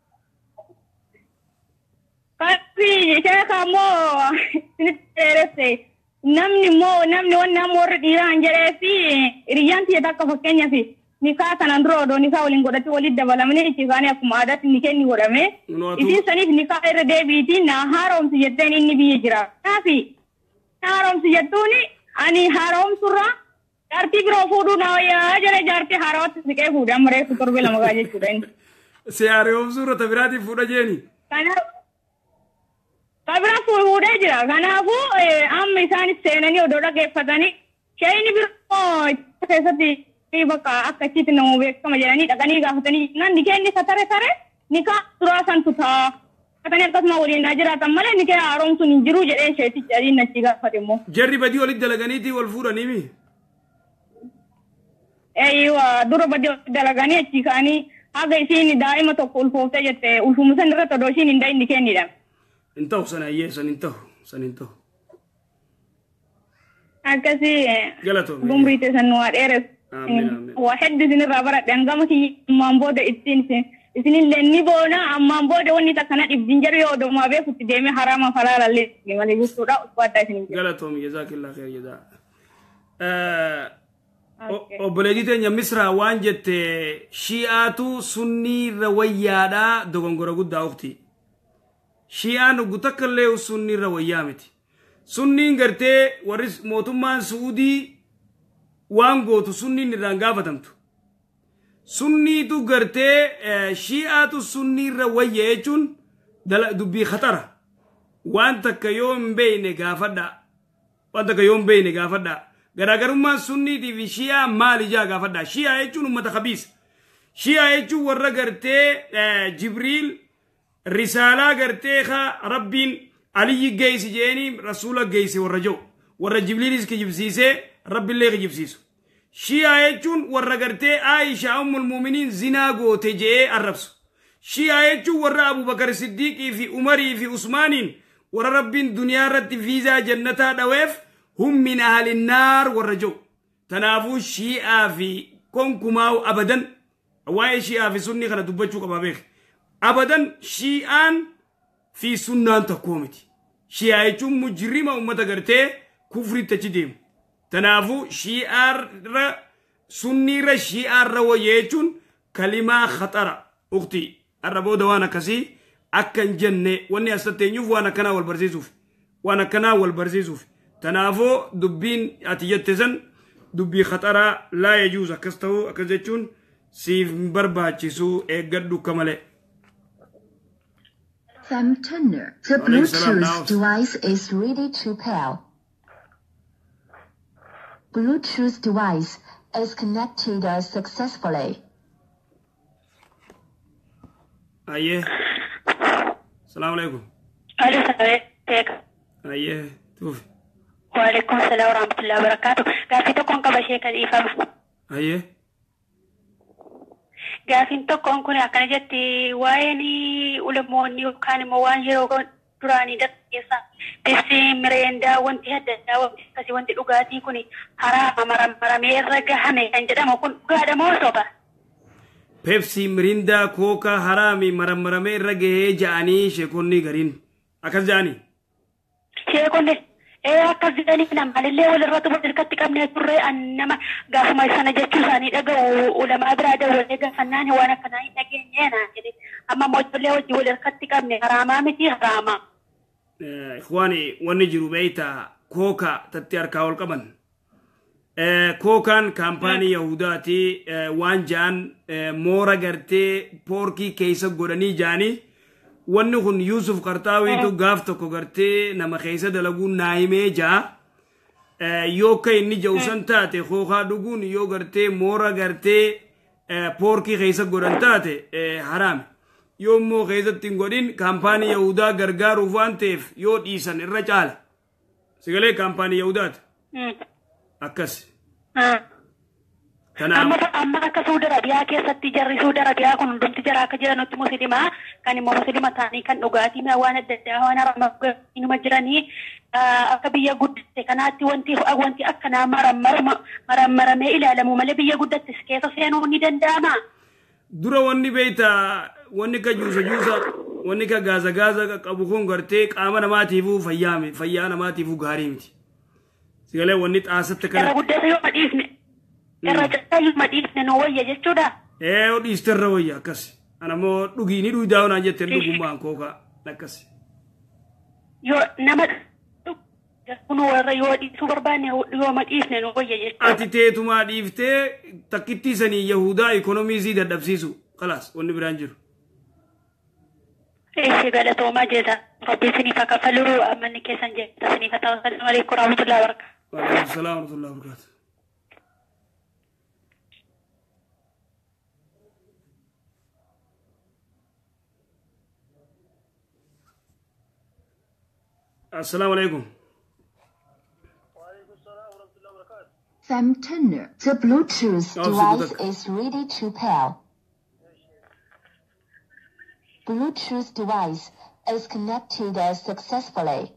Kaafii sheeka immoo isinitti dheeresse namni immoo namni waan nama warri dhiiraan jedhee fi hiriyyaan tiyya takka fakkeenyaaf nikaa kanaan dura odoo nikaa waliin godhatti walitti dabalamanii itti kaanii akkuma aadaatti ni kenni godhame isin saniif nikaa irra deebiitiin na haaromsi jetteen inni biyya jira. Kaafi na haaromsi jettuun ani haaromsurra jaartii biroo fuudhuu na wayyaa jala jaartii haarawatti siqee fuudhe amma reefu torbee lama gaa jechuudha inni. Si haaromsurra tabiraatiin fuudha jeeni. Kabira fuudhee jira. Kanaafuu amma isaanis seenanii odoo dhageeffatanii shayini biroo keessatti bakka akkasitti nama beekama jedhanii dhaqanii gaafatanii nan ni kenni isa tare tare ni kaa duraa san tutaa. Katanii akkasuma waliin naa jiraatan malee ni kee haaromsuun hin jiru jedhee sheetichi adiin nachi gaafate immoo. Jarri badii walitti dalaganiitii wal fuudhaniimi. Eeyyuu dura badii walitti dalaganii achi kaanii haga isiin daa'ima tokko ulfooftee jette ulfumu san irratti odoo isiin hin da'iin ni kennidha. Entau sana ye san entau san entau. Akasi. Galato. Gumrite san nuat eres. Amin amin. Wahid di sini rabarat dan gama ki mambo de itin se. Isini lenni bona mambo de woni takana ibdinjar yo do ma be futi deme harama falala le. Gimana gusto da uswata sini. Galato mi jazakillah khair jaza. Eh obboleettii nya misra waan jette shi'aatu sunni rawayyaadha dogongora guddaa ukhti. Shi'aan gutakallee sunni rawayyaa miti. sunniin gartee warri mootummaan Suudii waan gootu sunniin irraan gaafatamtu. Sunniitu gartee shi'aatu sunniirra wayya jechuun dubbii khatara. Waan takka yoo hin beeyne gaafadhaa. Waan takka yoo hin beeyne gaafadhaa. Garaagarummaan sunniitii fi shi'aa maal ijaa gaafadhaa. Shi'aa jechuun uummata khabiisa. Shi'aa jechuun warra gartee Jibriil risaalaa gartee ka Rabbiin Aliyyi geessi jeeni rasuula geessi warra jiru. Warra Jibriilis kijibsiisee Rabbiillee kijibsiisu. Shi'aa jechuun warra gartee Aishaa ummul muuminiin zinaa goote jee arrabsu. Shi'aa jechuun warra Abubakar Siddiiqii fi Umarii fi Usmaaniin warra Rabbiin duniyaa irratti viizaa jannataa dhaweef hum min ahlin naar warra jiru. Tanaafuu shi'aa fi konkumaa'u abadan waa'ee shi'aa fi sunni kana dubbachuu qaba beek. Abadan shi'aan fi sunnaan tokkoo miti. Shi'aa jechuun mujrima ummata gartee kufritti achi deemu. Tanaafuu shi'aarra sunniirra shi'aarra wayya jechuun kalimaa khatara ukti arra booda waan akkasii akka hin jenne wanni asatti eenyuuf waan akkanaa wal barsiisuuf waan akkanaa wal barsiisuuf tanaafuu dubbiin ati jette san dubbii khataraa laa yajuuz akkas ta'uu akkas jechuun siif barbaachisu eeggadhu akka malee. Sam Turner, the Bluetooth device is ready to pair. Bluetooth device is connected successfully. Aye. Assalamu alaikum. Alaikum. Aye. Tuf. Wa alaikum salam wa rahmatullahi wa barakatuh. Gaafii tokkoon qaba ishee kan dhiifama. Aye. Gaafiin tokkoon kun akkana jetti waa'een ulamoonni yookaan immoo waan yeroo duraanii dargaggeessa Pepsi Mirindaa wanti adda addaa wanti akkasii wanti dhugaatii kun haraama maramee irra gahame kan jedhamu kun dhugaadha moo soba? Pepsi Mirindaa Kooka haraami marammaramee irra gahee ja'anii sheekonni gariin akkas ja'anii. Sheekonni ee akkas jedhanii namallee walirratti walirratti qabnee turre nama gaafuma sana jechuu isaanii dhaga'u ulamaa biraa dabalatee gaafannaan waan akkanaa hin dhageenye naan jedhe amma moojjollee wajji walirratti qabne haraamaa miti haraamaa. Ikhwaani wanni jiru beeyta Kooka tatti harkaa ol qaban. Kookaan kaampaanii Yahudaati waan ja'an moora gartee poorkii keessa godhanii ja'anii wanni kun Yusuf Qarxaawiitu gaaf tokko gartee nama keessa dalaguun naayimee ja'a yoo ka inni ja'usan taate kookaa dhuguun yoo gartee moora gartee poorkii keessa godhan taate haraame yoo immoo keessatti hin godhin kaampaanii Yahudaa gargaaruuf waan ta'eef yoo dhiisan irra caala sigalee kaampaanii Yahudaati akkas. Amma amma akka Saudi Arabiyaa keessatti jarri Saudi Arabiyaa kun hundumti jara akka jiranitti musliimaa kan immoo musliima ta'anii kan dhugaatii waan adda addaa waan haramaa inuma jiranii akka biyya guddatte kanaatti wanti wanti akkanaa marammaramee ilaalamu malee biyya guddatte keessa seenuu ni danda'ama. Dura wanni beeyta wanni ka juusa juusa wanni ka gaaza gaaza qabu kun gartee qaama namaatiifuu fayyaame fayyaa namaatiifuu gaarii miti. Sigalee wanni xaasatti kana. Irra guddate yoo madhiifne. Irra cachaa yoo madhiifne nu wayya jechuudha. Ee oo dhiiste irra wayya akkas. Ana moo dhugii ni dhugaa onaan jettee dhugummaan kookaa akkas. Yoo nama kun warra yoo dhiisuu barbaanne yoo madhiifne nu wayya jechuudha. Ati teetumaa dhiiftee takkitti sanii Yahudaa ikoonomiizii dadhabsiisu. Kalaas wanni biraan jiru. Eessi galatoomaa jeeta. Rabbi isiniif haa kaffaluu amanni keessan jeeta isiniif haa ta'u. Assalamu alaikum warahmatullahi wabarakatuh. وعليكم السلام ورحمة الله وبركاته. السلام عليكم. Sam Turner, the Bluetooth device is ready to pair. Bluetooth device is connected successfully.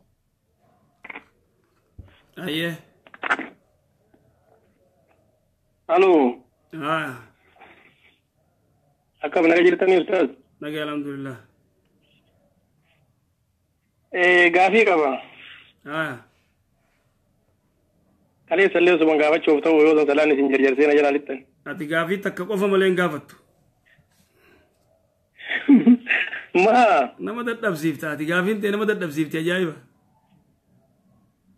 Aye. Hello. Ah. Akkam naga jirtanii ustaz? Naga alhamdulillah. Eh gaafii qaba. Ah. Kalee sallee osoo gaafachuuf ta'u yoo salaan isin jarjarseena jala littan. Ati gaafii takka qofa malee hin gaafattu. Ma. Nama dadhabsiifta ati gaafiin ta'e nama dadhabsiifti ajaa'iba.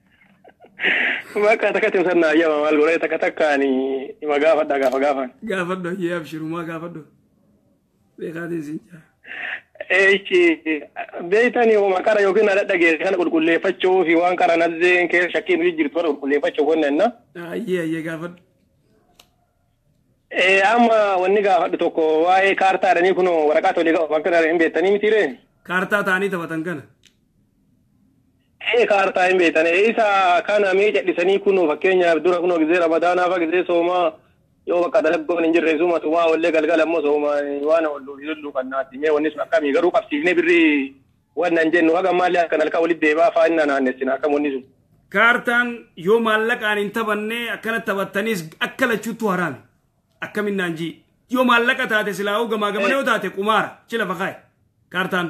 ما كان تكتم سنة أيام ما القرية تكتكاني ما قافت دا قافت قافت قافت دا هي أبشروا ما قافت دا بيخادي زنجا إيش بيتاني وما كان يوكين على دقيقة كان يقول كل فتشو في وان كان نزين كيف شكين يجري تقول كل فتشو قلنا إنه أيه أيه قافت إيه أما وني قافت توكو واي كارتا رني كنو ورقات ولي قافت كنا رني بيتاني متيره كارتا تاني تبتن كنا إيه كارتا إم بيتاني إيسا كان ميجا لسني كنو فكينيا بدورا كنو جزيرة رمضانا فكذا سوما يوم كذا لبكو ننجر رسوما سوما ولا قال قال مو سوما وانا ولو يلو كنا تيمي ونسمع كم يقرو كفتيني بري وانا نجن وهذا ما لي كان الكاول الدبا فانا نانسنا كم ونسو كارتان يوم مالك أن انتبهني أكلت تبتنيس أكلت شو تهرامي أكمل نانجي يوم مالك تاتي سلاو جما جما نيو تاتي كمار شلا فخاي كارتان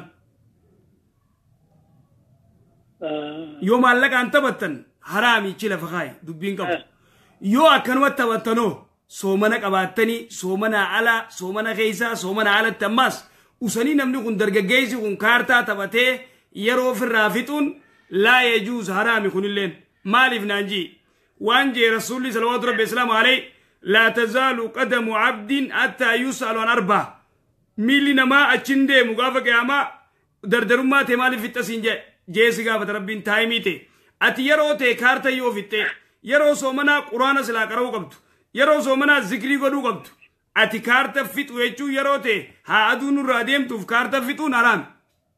يوم مالك أن تبتن حرامي شلا فخاي دبين كم يو أكنوا تبتنو سومنا كباتني سومنا على سومنا غيسا سومنا على التماس وسنين نمني كن درجة جيزي كن كارتا تبته يرو في الرافتون لا يجوز حرام يكون اللين مالي فنانجي وانجي رسول الله صلى الله عليه وسلم عليه لا تزال قدم عبد حتى يسأل عن أربع ميلنا ما أتشندي مقافك يا ما دردرما تمالي في التسنجة جيسي قافة ربين تايميتي أتي يرو تي كارتا يوفيتي يرو سومنا قرآن سلا كرو قبتو يرو سومنا ذكري قدو قبتو أتي كارتا فيت ويچو يرو تي ها أدون الراديم توف كارتا فيتو نرام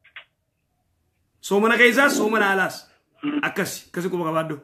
سومنا كيسا سومنا علاس أكسي كسي كوبا قبادو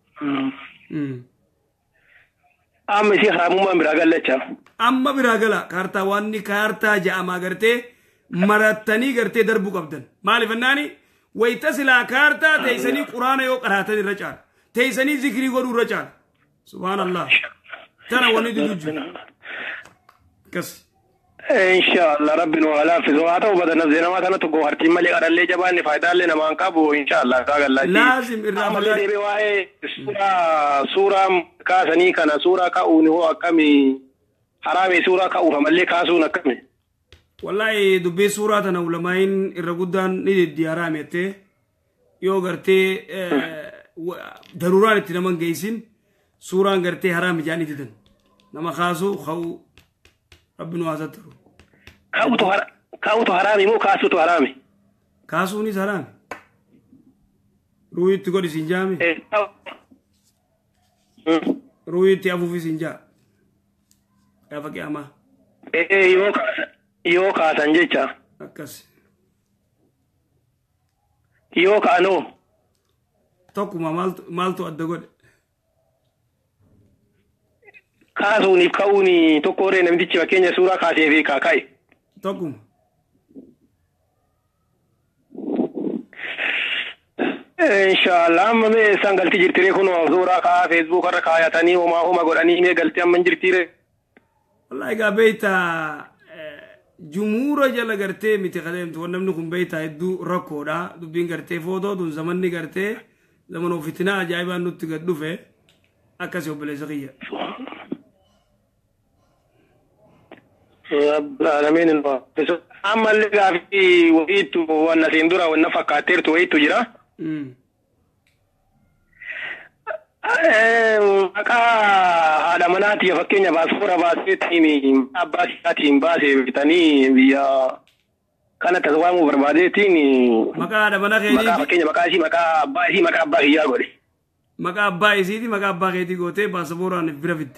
أما شيء حرام ما براغل لچا أما براغلا كارتا واني كارتا جاء ما غرتي مرتني غرتي دربو قبدن مالي فناني ويتصل كارتا تيسني قرآن يو قراتني رجال تيسني ذكري قدو رجال سبحان الله تنا وني دي دوجو كسي إن شاء الله ربنا وعلا في زواته وبدنا نزينا ما تنا تقو هرتي مالي قرر لي جبان فايدة لنا ما انكابو إن شاء الله قال الله لازم الرافضات دي بواي سورة سورة كاسني كان سورة كأوني هو أكمي حرامي سورة كأوها مالي كاسونا كمي والله دبي سورة تنا علماءين الرجودان نيد دي حرامي تي يو غرتي ضرورة تنمان جيسين سورة غرتي حرامي جاني تدن نما خاسو خو ربنا عزترو كاوتو هر كاوتو حرامي مو كاسو تو حرامي كاسو ني حرامي روي تقول سنجامي روي تيابو في سنجا يا فكي اما ايه يو يو كاسان جيتشا اكس يو كانو توكو ما مالتو مالتو ادغود كاسو ني كاوني تو كوري نمدي تشوا كينيا سورا كاسي في كاكاي توكو ان شاء الله ما مي سانغال تجير تري كونو سورا كا فيسبوك ركايا تاني وما هو ما غداني مي غلتي ام منجر تيري والله غا بيتا جمهور جل غرتي متي خدمت ونم نكون بيتا دو ركودا دو بين غرتي فودو دو زمن ني غرتي زمنو فتنا جايبا نوت غدوفه اكاسيو بلزغيه رب العالمين أما اللي قافي ويتو وانا سيندورا وانا فكاتير تو ويتو جرا مكا هذا مناتي يفكيني باسفورا باسيتيني أباسيتين باسي بتاني بيا كانت تزوامو برباديتيني مكا هذا مناخي مكا فكيني مكا شي مكا أباسي مكا أباسي يا غوري مكا أباسي دي مكا أباسي دي غوتي باسفورا نفبرافيت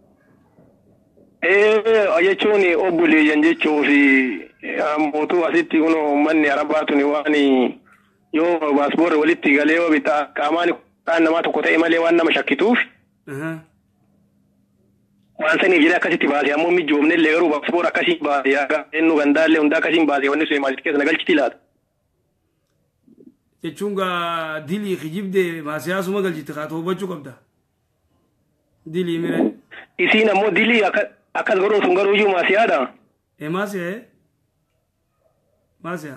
eh ayechoni obule yanje chofi motu asiti uno manni arabatu ni wani yo basbor waliti galewa bita kamani kana ma to kota imale wanna mashakituf aha wan sani jira kasiti basi ammo mi jomne leeru basbor akasi ba ya ennu gandale unda kasi basi wanni sey malit kes nagal chitilat chunga dili khijibde ma siyasu magal jitkhato bachu kabda dili mire isina mo dili akas goro sungaro yu masiada e masia eh masia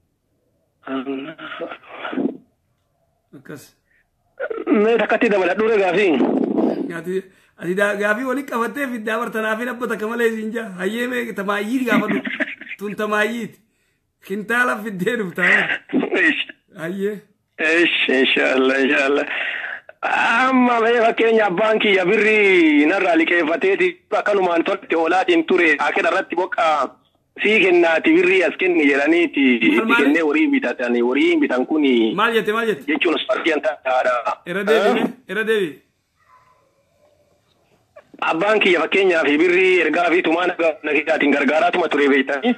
akas me takati da mala dure gafi gati adi da gafi wali kafate fi da wartana fi nabata kamale zinja hayeme tamayid gafadu tun tamayid khintala fi deru btawar ايش ايه ايش ان شاء الله ان شاء الله amma mee fakkeenya baankii ya birrii narraa liqeeffateeti akkanumaan tolti oolaatiin ture akeda irratti boqa sii kennaati birrii as kenni jedhaniiti itti kennee horii bitatanii horii bitan kuni maal jette maal jette jechuun spartiyan taa'aadha. Irra deebi irra deebi. Abbaan kiyya fakkeenyaaf birrii ergaa fi tumaan nagaatiin gargaaraatuma ture beektanii.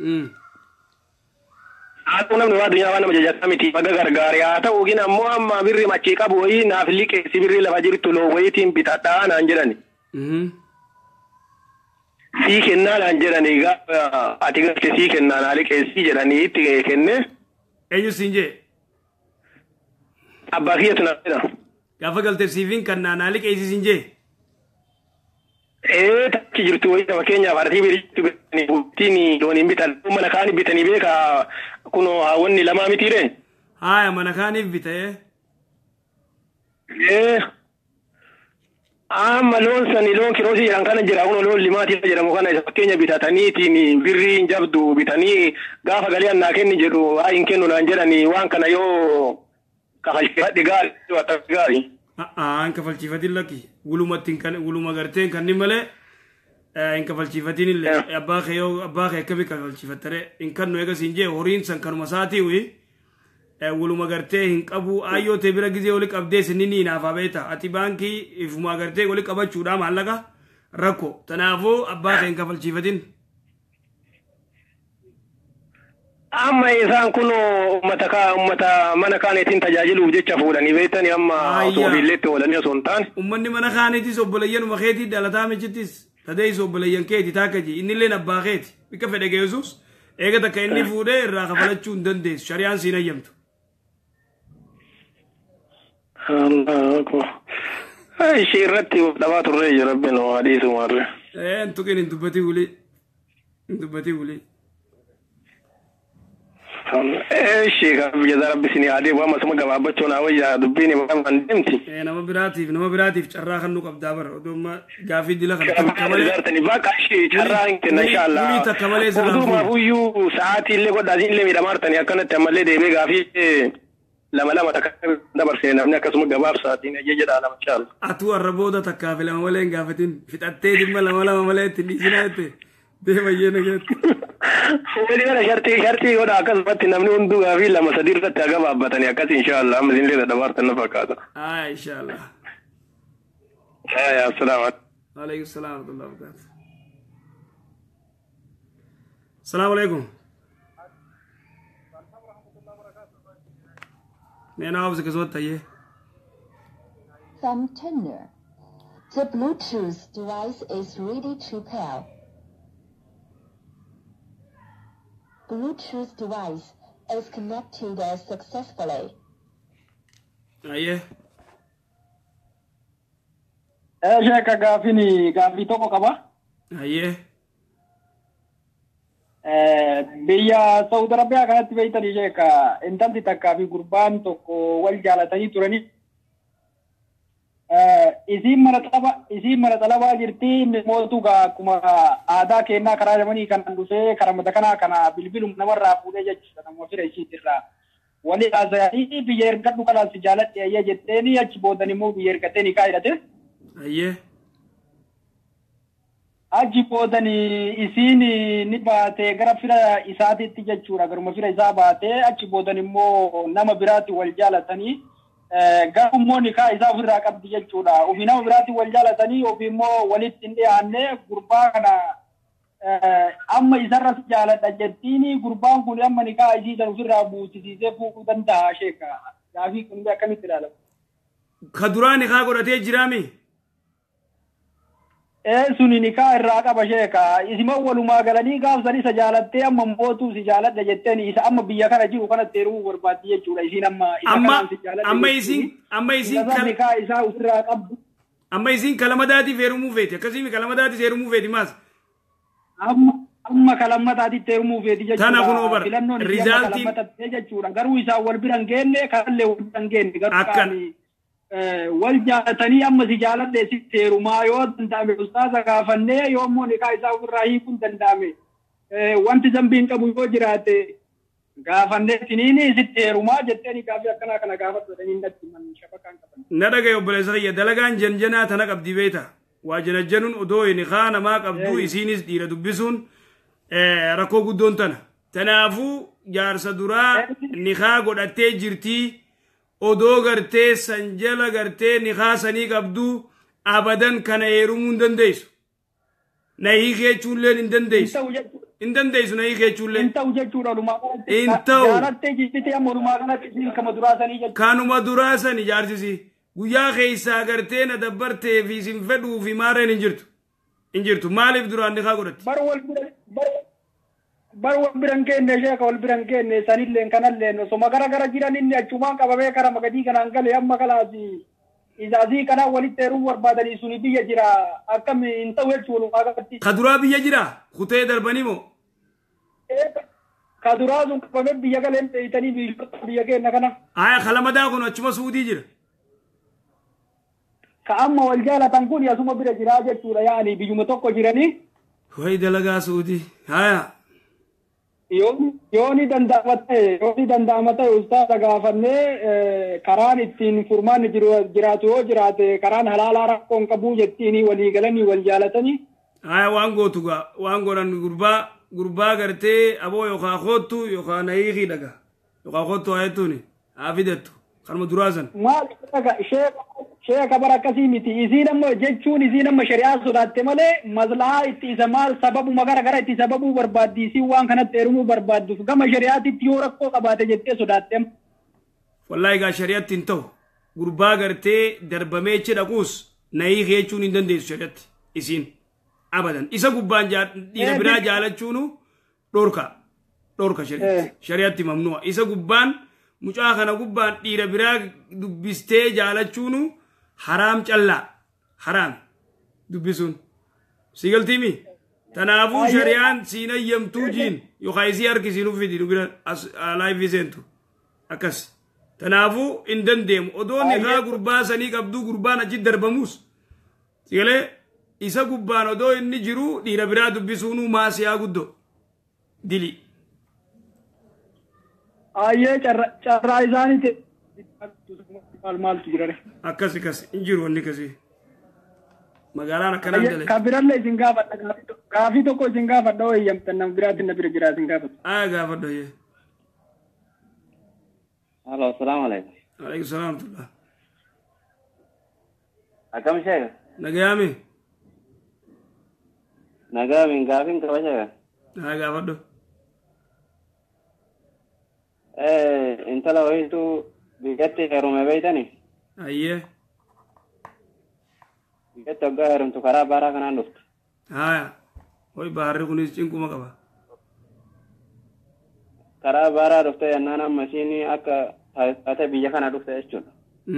Aku namni waa dunyaa waan nama jajjataa miti baga gargaare haa ta'u gina ammoo amma birri machii qabu wayii naaf liqeessi birrii lafa jirtu loo wayiitiin bitadhaa naan jedhani. Sii kennaa naan jedhani gaafa ati galte sii kennaa naa liqeessi jedhanii itti kenne. Eenyu siin jee? Abbaa kiyyatu na jedha. Gaafa galte siifiin kannaa naa liqeessi siin jee? Eh takki jirtu wayii fakkeenyaaf artii biriitti bitanii bultiin looniin bitan mana kaanii bitanii beekaa kuno wanni lamaa mitiire. Haya mana kaaniif bitee. Eh. Amma loon sani loon kiroosi jedhan kana jira kuno loon limaatii jedhamu kana isa fakkeenya bitataniitiin birriin jabdu bitanii gaafa galii annaa kenni jedhu haa hin kennu naan jedhanii waan kana yoo kafalchifadhe gaarii wata gaarii. Ah hin kafalchifatin lakki gulumatti kan guluma garteen kan ni malee hin kafalchifatin illee abbaa kee yoo abbaa kee akkami kafalchifattare hin kannu eega siin jee horiin san kanuma saatii wi guluma gartee hin qabu ayyoo tee bira gizee oli qabdee sinni ni naafaa beeta ati baankii ifuma gartee oli qabachuudha maallaqa rakko tanaafuu abbaa kee hin kafalchifatin. Amma isaan kun ummata ka ummata mana kaaneetiin tajaajiluuf jecha fuudhanii beektanii amma osoo billeetti oolanii osoo hin taane. Ummanni mana kaaneetis obboleeyyanuma keetii dhalataa michittis tadees obboleeyyan keeti taakaji inni illee abbaa keeti bika fedhe geessus eega takka inni fuudhee irraa kafalachuu hin dandeessu shari'aan siin hayyamtu. Ishee irratti dhabaa turree jira rabbiin waa dhiisu maarree. Eh tuqin hin dubbatii wuli hin dubbatii wuli. Eh sheekha biyya rabbi sini adee waa masuma gabaabachuu naa wayyaa dubbiin waan deemti. Eh nama biraatiif nama biraatiif carraa kan nu qabdaa bara oduma gaafii dila kan kamalee dartani bakka ishee carraa hin kenna inshallah. Wuli takka malee sirraa. Oduma fuyyuu sa'aatii illee godhaa illee miidhamaartani akkanatti ammallee deebee gaafii lama lama takka dabarsee namni akkasuma gabaabsaatiin jedhaa lama inshallah. Atuu har'a booda takkaa fi lama malee hin gaafatin fixattee dhimma lama lama malee itti dhiisinaa jette deema yeena geetti. Wali kana shartii shartii godha akkasumatti namni hunduu gaafii lama sadii irratti haa gabaabbatanii akkas inshallah amma isin leeda dabartan na fakkaata. Haa inshallah. Haa assalamu alaikum. Waalaikum salaam wa rahmatullahi wa barakatuh. Assalamu alaikum. Mena आप से किसवत चाहिए? From Tenor. The Bluetooth device is ready to pair. Bluetooth device is connected successfully. Aye. Eh, shaka gaafini gaafii tokko qaba. Aye. Biyya Saudi Arabiyaa kanatti beeytanii sheeka intalti takkaa fi gurbaan tokko wal jaalatanii turanii. Isiin mara xalaba isiin mara xalabaa jirti mootu gaa akkuma aadaa kennaa karaa jamanii kan dhufee karamata kanaa kana bilbilum namarraa fuudhee jechuudha nama fira isiitirraa. Wali haasa'anii biyya ergadhu kanaas jaaladhe ayyee jetteeni achi boodan immoo biyya ergattee ni kaa'edhate. Ayyee. Achi boodan isiin ni baatee gara fira isaatiitti jechuudha garuma fira isaa baatee achi boodan immoo nama biraatti wal jaalatanii garummoo nikaa isaa ofirraa qabdi jechuudha. Ofii nama biraatti wal jaalatanii ofii immoo walitti hin dhiyaanne gurbaa kana amma isarras jaaladha jettiin gurbaan kun amma nikaa isiisan ofirraa buusisiisee fuudhuu danda'a sheeka. Gaafii kun akkamitti ilaalamu? Ka duraa nikaa godhatee jiraami? Eh suni nikaa irraa qaba sheeka. Isima walumaa galanii gaafsan isa jaalattee amma mootuu si jaaladha jetteen isa amma biyya kana jiru kanatti heerumuu barbaaddi jechuudha. Isiin amma amma amma isiin amma isiin kan nikaa isaa ofirraa qabdu. Amma isiin kalamadaatiif heerumuu feeti. Akkasiin kalamadaatiif heerumuu feeti maas? Amma amma kalamadaatiif heerumuu feeti jechuudha. Tana kun obar. Rizaaltiin jechuudha. Garuu isaa wal bira hin geenne kanallee wal bira hin geenne. Akkan. Wal jaalatanii amma si jaaladhe si heerumaa yoo danda'ame ustaaza gaafannee yoo immoo nikaa isaa ofirraa hiikuun danda'ame wanti zambiin qabu yoo jiraate Gaafannee tiniini sitti heerumaa jetteeni gaafii akkanaa kana gaafatu jedhanii natti man shabakaan qaban. Na dhagaye obboleessa kiyya dalagaan janjanaa tana qabdi beeta. Waa janajjanuun odoo hin kaa namaa qabdu isiinis dhiira dubbisuun rakkoo guddoon tana. Tanaafuu jaarsa duraa nikaa godhattee jirtii odoo gartee sanjala gartee nikaa sanii qabdu abadan kana heerumuu hin dandeessu. Na hiikee jechuulleen hin dandeessu. Hin dandeessu na hiikee jechuulleen. Hin ta'u jechuudha walumaa galatti. Hin ta'u. Jaarattee jirtite amma walumaa galatti isiin kama duraasanii jechuudha. Kanuma duraasanii jaarsisi. Guyyaa keessaa gartee na dabbartee fi isin fedhuu fi maarreen hin jirtu. Hin jirtu. Maaliif duraan nikaa godhatti? Bara wal bira bara wal biran kenne sheeka wal biran kenne sanilleen kanalleen osoma gara gara jiran inni achumaan qabamee kara magadii kanaan galee amma kalaasi. Izaazii kana walitti heeruu barbaadanii suni biyya jira akkam hin ta'u jechuun walumaa galatti. Kaduraa biyya jira kutee darbanii moo? Kaduraa sun qabamee biyya galeen dheeyitanii biyya kenna kana. Aya kalamadaa kun achuma suudii jira. Ka amma wal jaalatan kun asuma bira jira jechuudha yaani biyyuma tokko jiranii. Wayi dalagaa suudii. Haya. Yooni danda'ama ta'e yooni danda'ama ta'e ustaadha gaafannee karaan ittiin furmaanni jiraatu yoo jiraate karaan halaalaa rakkoon qabuu jettiini walii galanii wal jaalatanii. Aya waan gootu gaa waan godhan gurbaa gurbaa gartee aboo yookaan kootu yookaan hiikii dhaga yookaan kootu haa jettuuni haa fidattu kanuma duraasan. Maal dhaga sheeka bara akkasii miti isiin amma jechuun isiin amma shari'aa sodaatte malee maslahaa itti isa maal sababuma gara gara itti sababuu barbaaddi isiin waan kanatti heerumuu barbaadduuf gama shari'aatitti yoo rakkoo qabaate jettee sodaatte. Wallaahi gaa shari'aatti hin ta'u gurbaa gartee darbamee dhaquus na hiikee jechuun hin dandeessu shari'aatti isiin abadan isa gubbaan dhiira biraa jaalachuunu dhorka dhorka shari'aatti shari'aatti mamnu'a isa gubbaan mucaa kana gubbaan dhiira biraa dubbistee jaalachuunu haram callaa haram dubbisuun sigaltimi tanaafuu shari'aan siin ayyamtuu jiin yookaan isii harkisiin uffiti dubira laayifii seentu akkas tanaafuu hin dandeemu odoo nikaa gurbaa sanii qabduu gurbaan achi darbamuus sigalee isa gubbaan odoo inni jiru dhiira biraa dubbisuunuu maasiyaa guddoo dili. Ayyee carraa isaaniiti. Maal maaltu jira? Akkasi kasi hin jiru wanni kasi. Magaalaan akkanaan dalee. Kan birallee isin gaafadha gaafii tokko isin gaafadha oo eeyyamtan nama biraatti na bira jira isin gaafadha. Aya gaafadha yee. Halo, assalamu alaikum. Alaikum salam tullah. Akkam sheeka? Nagayaami. Nagayaami gaafin qaba sheeka? Aya gaafadha. Eh, intala wayitu biyyatti heerume beeytani? Ayyee. Biyyatti waggaa heerumtu karaa baaraa kanaan dhuftu. Haya. Hoy baarri kunis cinkuma qaba. Karaa baaraa dhufte yennaan amma isiin akka taate biyya kana dhufte jechuudha.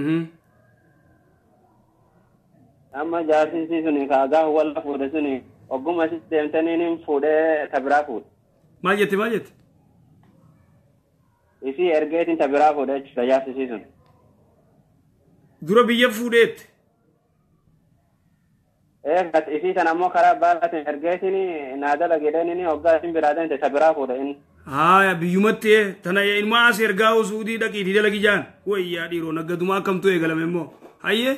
Amma jaarsiisii suni kaagaa walla fuudhe suni ogguma asis deemtaniin fuudhee tabiraa fuudhe. Maal jette maal jette? Isi ergeetiin tabiraa fuudhe jechuudha jaarsisii sun. Dura biyya fuudheetti? Eegas isii sana ammoo karaa baaraatiin ergeetiin naadala jedhaniin hoggaa isin biraatiin tabiraa fuudhe inni. Haya biyyumatti tana ilmaa as ergaa usuudii dhaqiitii dalagi jaan wayyaa dhiiroo naggadumaa akkamtu eegalame immoo hayyee.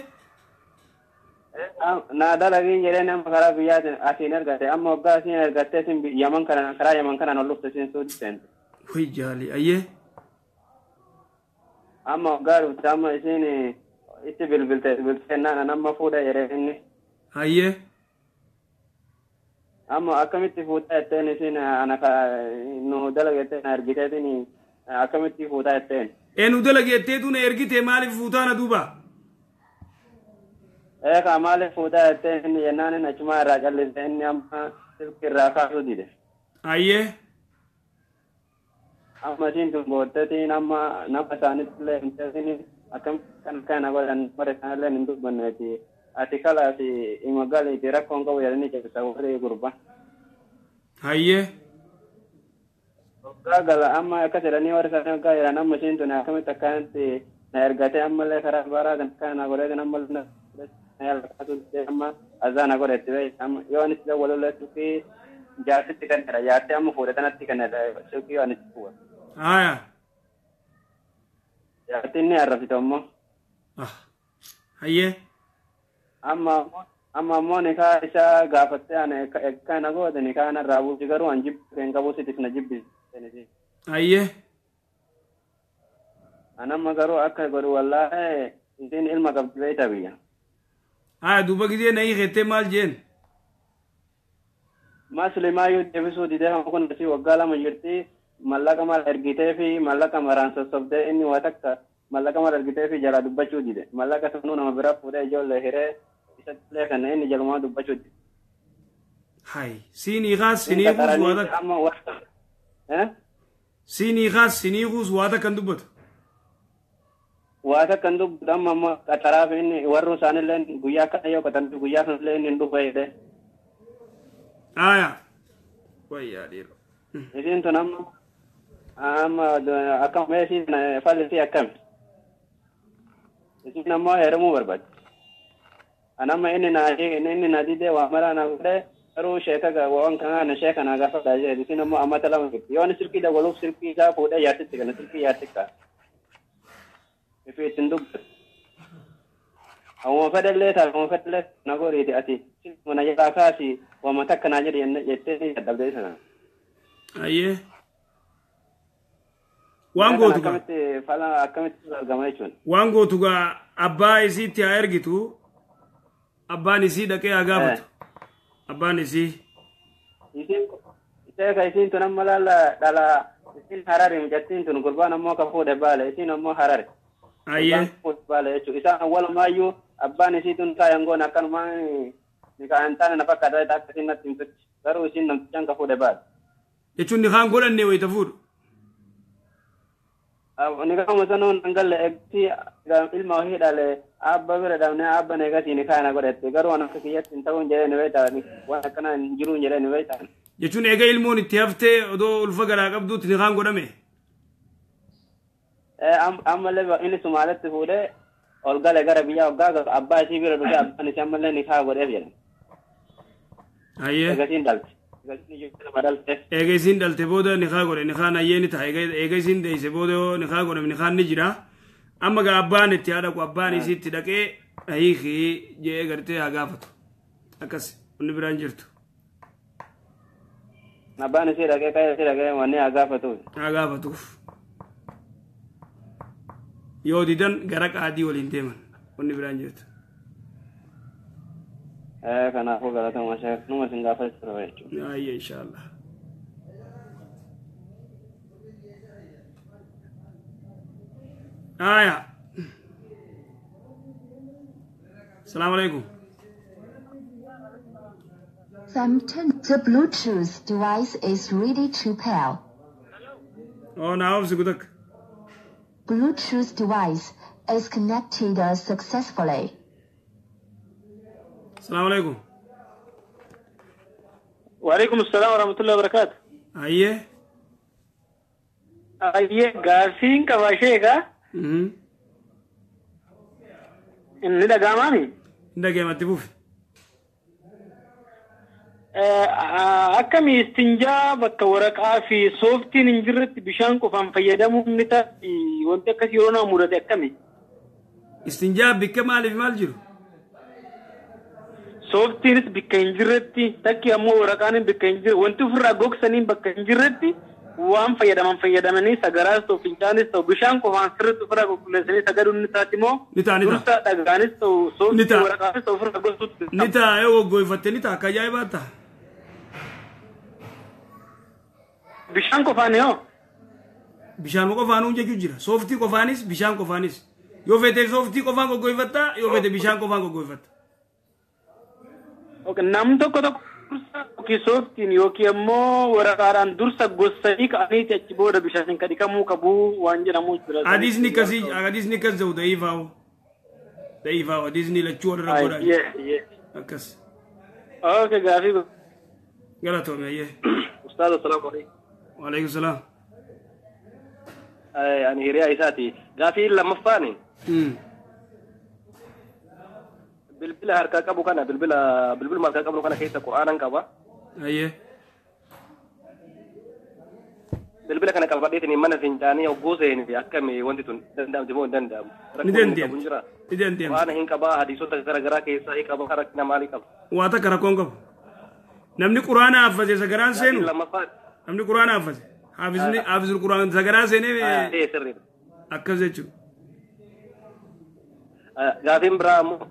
Na dalagii jedhee nama karaa biyyaatiin asiin ergate amma hoggaa asiin ergattee isin yaman kana karaa yaman kanaan ol dhufte isin suudii seente. Way jaali hayyee. Amma hoggaa dhufte amma isiin itti bilbilte bilbilteennaan nama fuudha jedhee inni. Hayyee. Amma akkamitti fuutaa jetteen isin ana nu dalagettee na ergiteetiin akkamitti fuutaa jetteen. Ee nu dalagetteetu na ergite maaliif fuutaa na duuba? Ee kaa maaliif fuutaa jetteen inni jennaan inni achumaa irraa calliste inni amma silki irraa kaasuu dide. Ayyee. Amma isiin tun booddeetiin amma nama isaanitti illee himteetiin akkamitti kan kana godhan warri isaanillee hin dubbanneeti. Ati kalaa fi imagali fi rakkoon qabu jedhanii ceebisa warri gurbaa. Hayyee. Waggaa gala amma akkas jedhanii warri isaanii waggaa jedhan amma isiin tun akkamitti akkanatti na ergatee ammallee karaa baaraa kan kana godheetin ammallee na yaalakaatu amma azaa na godhetti bee yoo ani sida walolleettu fi jaarsitti kannadha jaartee amma fuudhe kanatti kannadha shukii waan itti fuudha. آية jaartinni arrafite ammoo hayyee amma amma ammoo nikaa isaa gaafattee ani kana goote nikaa narraa buusi garuu an jibbeen qabu sitis na jibbi hayyee anamma garuu akka godhu wallaahi isin ilma qabdi beeyta biyya haa duuba gidee na hiikettee maal jeen maslimaa yoo deebisuu didee kun si waggaa lama jirti mallaqa mal ergitee fi mallaqa maraan sossobdee inni waa takka mallaqa mal ergitee fi jala dubbachuu dide mallaqa sanuu nama bira fuudhee ijoollee hiree isattillee kana inni jalumaa dubbachuu dide hay siinii kaas sinii kuus waa takka siinii kaas sinii kuus waa takka hin dubbatu waa takka hin dubbatu amma amma qaxaraaf inni warru isaanillee guyyaa kana yoo qatantu guyyaa sanillee inni hin dhufa jedhee aya wayyaa dhiira isin tun amma amma akkam meesii fallisi akkam isin ammoo heerumuu barbaade anamma inni naa inni naa didee waa maraa naa godhee garuu sheeka waan kana sheeka naa gaafadhaa jedhe isin ammoo ammata lama jirti yoon silkii dabaluuf silkii isaa fuudhee yaadtitti kana silkii yaadtikka ifi ittiin dubbatu awuma fedhallee ta'a awuma fedhallee na goriiti ati mana jalaa kaasi wama takka naa jedhe jettee ni dadhabdee sana ayyee waan gootu akkamitti fala akkamitti argama jechuun waan gootu gaa abbaa isiitti haa ergitu abbaan isii dhaqee haa gaafatu abbaan isii isiin isee ka isiin tun amma laalla dhala isiin harare mijattiin tun gurbaan ammoo ka fuudhe baale isiin ammoo harare ayyee fuudhe baale jechuun isaan awwalumaayyuu abbaan isii tun kaayangoon akkanumaa nikaa hin taane na fakkaata akka isiin natti himtutti garuu isiin namtichaan ka fuudhe baale jechuun nikaan godhanne wayita fuudhu nikaa masanoon nangalle egti ilma ohii dhale abba bira dhabne abba negati nikaa na godhette garuu an akka kiyyatti hin ta'uun jedhee ni beektaa waan akkana hin jiruun jedhee ni beektaa jechuun eega ilmoon itti haftee odoo ulfa garaa qabduutti nikaan godhame ammallee inni sumaalatti fuudhee ol gale gara biyya waggaa abbaa isii bira dhufee abbaan isii ammallee nikaa godheef jedhan ayyee egasiin dhalte eega isiin dhalte booda nikaa godhe nikaan ayyee ni ta'a eega isiin deeyse booda yoo nikaa godhame nikaan ni jira amma gaa abbaan itti haa dhaqu abbaan isiitti dhaqee hiikii jedhee gartee haa gaafatu akkas wanni biraan jirtu abbaan isii dhaqee ka'ee isii dhaqee wanni haa gaafatu haa gaafatuuf yoo didan gara qaadii waliin deeman wanni biraan jirtu kanaafuu galatama sheekh numa sin gaafachuu ture jechuudha ayya inshallah aya assalamu alaikum The Bluetooth device is ready to pair. Oh, now it's good. Bluetooth device is connected successfully. السلام عليكم. وعليكم السلام ورحمة الله وبركاته. أيه. أيه غاسين كواشيكا. أمم. إني دا غامامي. دا غامة تبوف. أكمل استنجاب بكورقة في صوفتي نجرت بشانكو فان فيدمو نتا وانت كثيرونا مراد أكمل. استنجاب بكمال في مالجرو. Sooftiinis bakka hin jirretti takki ammoo waraqaan bakka hin jirre wanti ofirraa gogsaniin bakka hin jirretti waan fayyadaman fayyadamanii sagaraas ta'u fincaanis ta'u bishaan qofaan sirriitti ofirraa qulqulleessanii sagaduun ni taati moo dursa dhagaanis ta'u sooftii waraqaanis ta'u ofirraa gosuutti ni ta'a yoo goggoofatte ni ta'a akka ajaa'ibaa ta'a. Bishaan qofaan yoo bishaan qofaanuun jechuu jira sooftii qofaanis bishaan qofaanis yoo fete sooftii qofaan goggoofatta yoo fete bishaan qofaan goggoofatta. Nam tokko tokko dursa yookiin sooftiin yookiin ammoo waraqaadhaan dursa gossanii ka'anii achi booda bishaan kan dhiqamuu qabu waan jedhamu jira. Hadiisni kasii hadiisni kas ta'u da'iifaawu da'iifaawu hadiisni lachuu warra godhan. Akkas. Okay gaafii. Galatoome ayyee. Ustaaz assalaamu alaikum. Wa alaikum salaam. Ani hiriyaa isaati gaafii lammaffaani. bilbila harka qabu kana bilbila bilbila harka qabu kana keessa Qur'aanan qaba. Ayyee. bilbila kana qabadheetini mana fincaanii hogguu seeni akkami wanti tun danda'amti moo hin danda'amu. Ni danda'ama. Ni danda'ama. Waan hin qabaa hadiisota garaagaraa keessaa hin qaba rakkina maalii qaba. Waa takka rakkoon qabu. Namni quraana haffase sagaraan seenu. Namni quraana haffase. Haafisni haafisni quraana sagaraa seenee akkas jechuudha. Gaafiin biraa ammoo.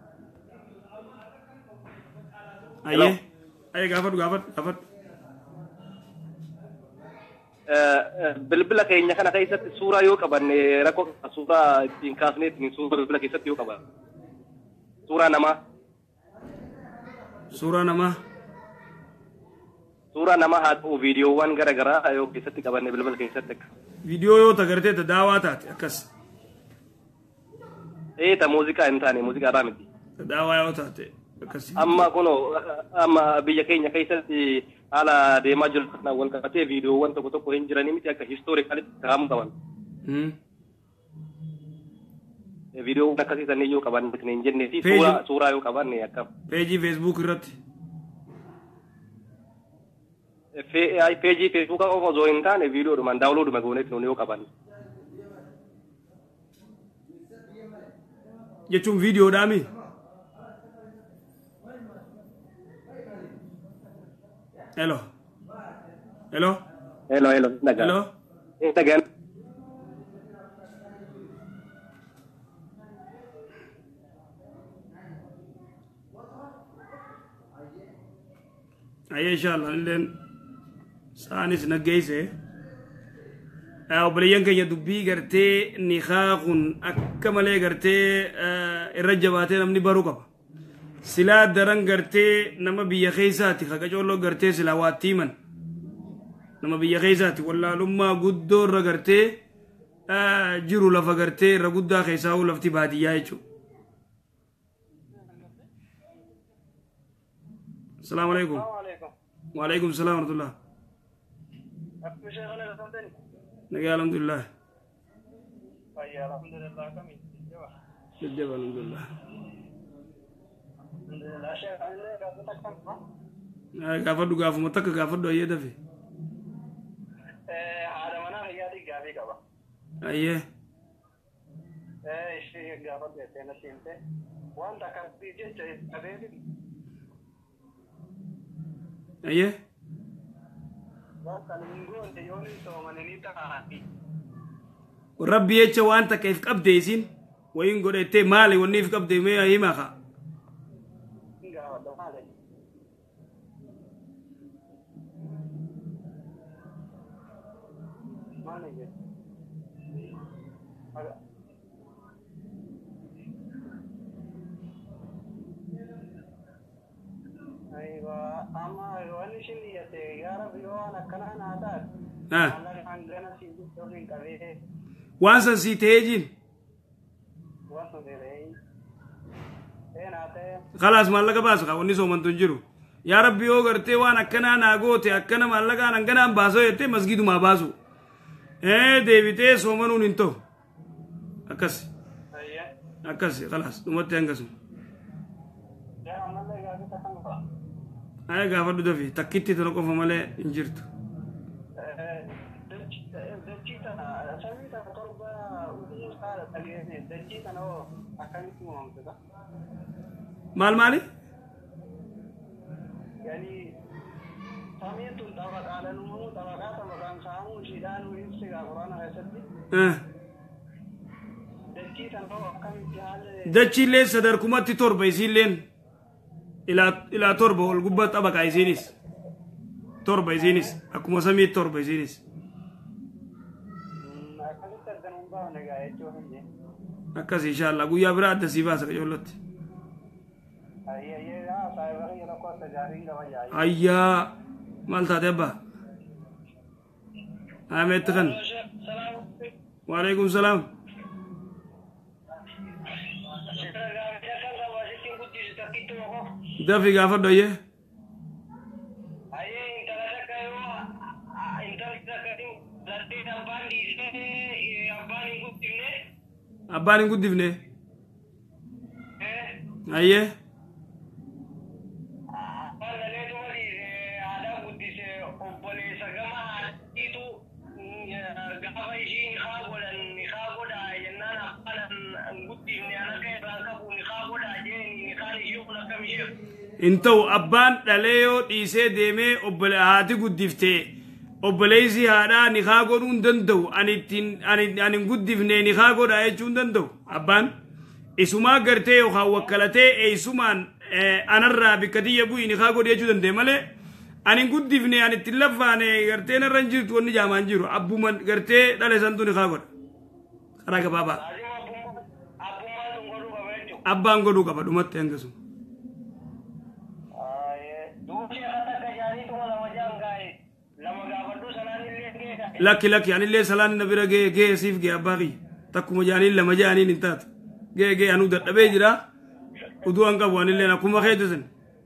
Ayyee. Ayyee gaafadhu gaafadhu gaafadhu. Bilbila keenya kana keessatti suuraa yoo qabanne rakkoo suuraa ittiin kaasnee ittiin suuraa bilbila keessatti yoo qaban. Suuraa namaa. Suuraa namaa. Suuraa namaa haa ta'u viidiyoowwan gara garaa yoo keessatti qabanne bilbila keessatti akka. Viidiyoo yoo tagartee ta daawaa taate akkas. Ee ta muuziqaa hin taane muuziqaa irraa miti. Ta daawaa yoo taate akkas. Amma kunoo amma biyya keenya keessatti haala deemaa jiru kana wal qabatee viidiyoowwan tokko tokko hin jiranii miti akka histoorikaalitti kaa'amuu qaban. Viidiyoowwan akkasii sanii yoo qaban hin jennee fi suuraa suuraa yoo qaban akkam. Peejii feesbuuk irratti. Peejii feesbuukaa qofa osoo hin taane viidiyoodhumaan daawunlooduma goonetti nuuni yoo qaban. Jechuun viidiyoodhaami. Hello. Hello. Hello, hello. Hello. Instagram. Aye, inshallah. Then, saanis naggeesse. Obboleeyyan keenya dubbii gartee niqaa kun akka malee gartee irra jabaatee namni baruu qaba. Silaa daran gartee nama biyya keessaati haqacooloo gartee silaa waatti himan. Nama biyya keessaati wallaalummaa guddoo irra gartee jiru lafa gartee irra guddaa keessaa lafti baadiyyaa jechuudha. Assalamu alaikum. Wa alaikum salam wa rahmatullah. Nagaa alhamdulillah. Jajjaba alhamdulillah. Gaafadhu gaafuma takka gaafadhu ayyee dafe. Haadha manaa hayyaadhi gaafii qaba. Ayyee. Ishee gaafadhu jettee natti himte wanta akkasii jecha qabeeti. Ayyee. Rabbi jecha waan takka if qabde isin wayin godhettee maali wanni if qabde mee himaa kaa. Waan san sii ta'ee jiin. Khalaas maallaqa baasu kaa wanni soomantu hin jiru. Yaa Rabbi yoo gartee waan akkanaa naa goote akkana maallaqaan hanganaan baasoo jettee masgiidumaa baasu. Eh deebitee soomanuun hin ta'u. Akkas. Akkas khalaas dhumatti hangasuma. Aya gaafadhu dafi takkitti tana qofa malee hin jirtu. Maal maali? Dachiillee sadarkumatti torba isiilleen ilaa torba ol gubbaa xabaqa isiinis torba isiinis akkuma samii torba isiinis. Akkas inshallah guyyaa biraa adda sii baasa qajoollotti. Ayyaa maal taate abbaa? Ameetti kan. Wa alaikum salaam. Dafi gaafadhu ayyee. Abbaan hin guddifne. Ayyee. انتو أبان دليو ديسي ديمي أبل هاتي قدفتي أبليسي هادا نخاقو نون دندو أني قدفني نخاقو دا يجون دندو أبان إسوما قرتي وخا وكالتي إسومان أنا الرابي كتي يبوي نخاقو دا يجون دندو مالي أني قدفني أني تلفاني قرتي نرنجر توني جامان جيرو أبو من قرتي دالي سنتو نخاقو راك بابا أبان قدو كبا دومت ينقسو لكي لكي يعني اللي سلان نبيرا جي جي سيف جي أباغي تكو مجانين لما جانين ننتات جي جي أنو در أبي جرا ودو أنقب وان اللي نكو مخيطسن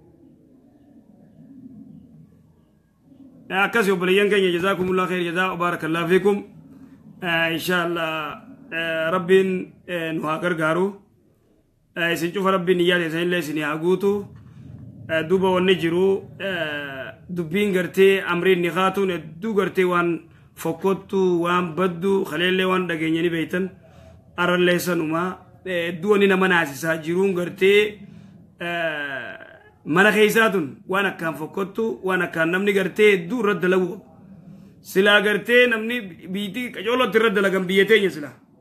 أكاسي وبليان كان جزاكم الله خير جزاء وبارك الله فيكم إن شاء الله ربين نهاجر غارو سنشوف ربي نيات سين لي سني أقوتو دوبا ونجرو دبين غرتي أمرين نخاتون دو غرتي وان فكوتو وان بدو خليل وان دغيني بيتن ارل ليسنوما دووني نمناسي ساجرون غرتي mana keeysatun waan akkaan fokkottu waan akkaan namni gartee duu irra dalagu sila gartee namni biitii qacoolotti irra dalagan biyya teenya sila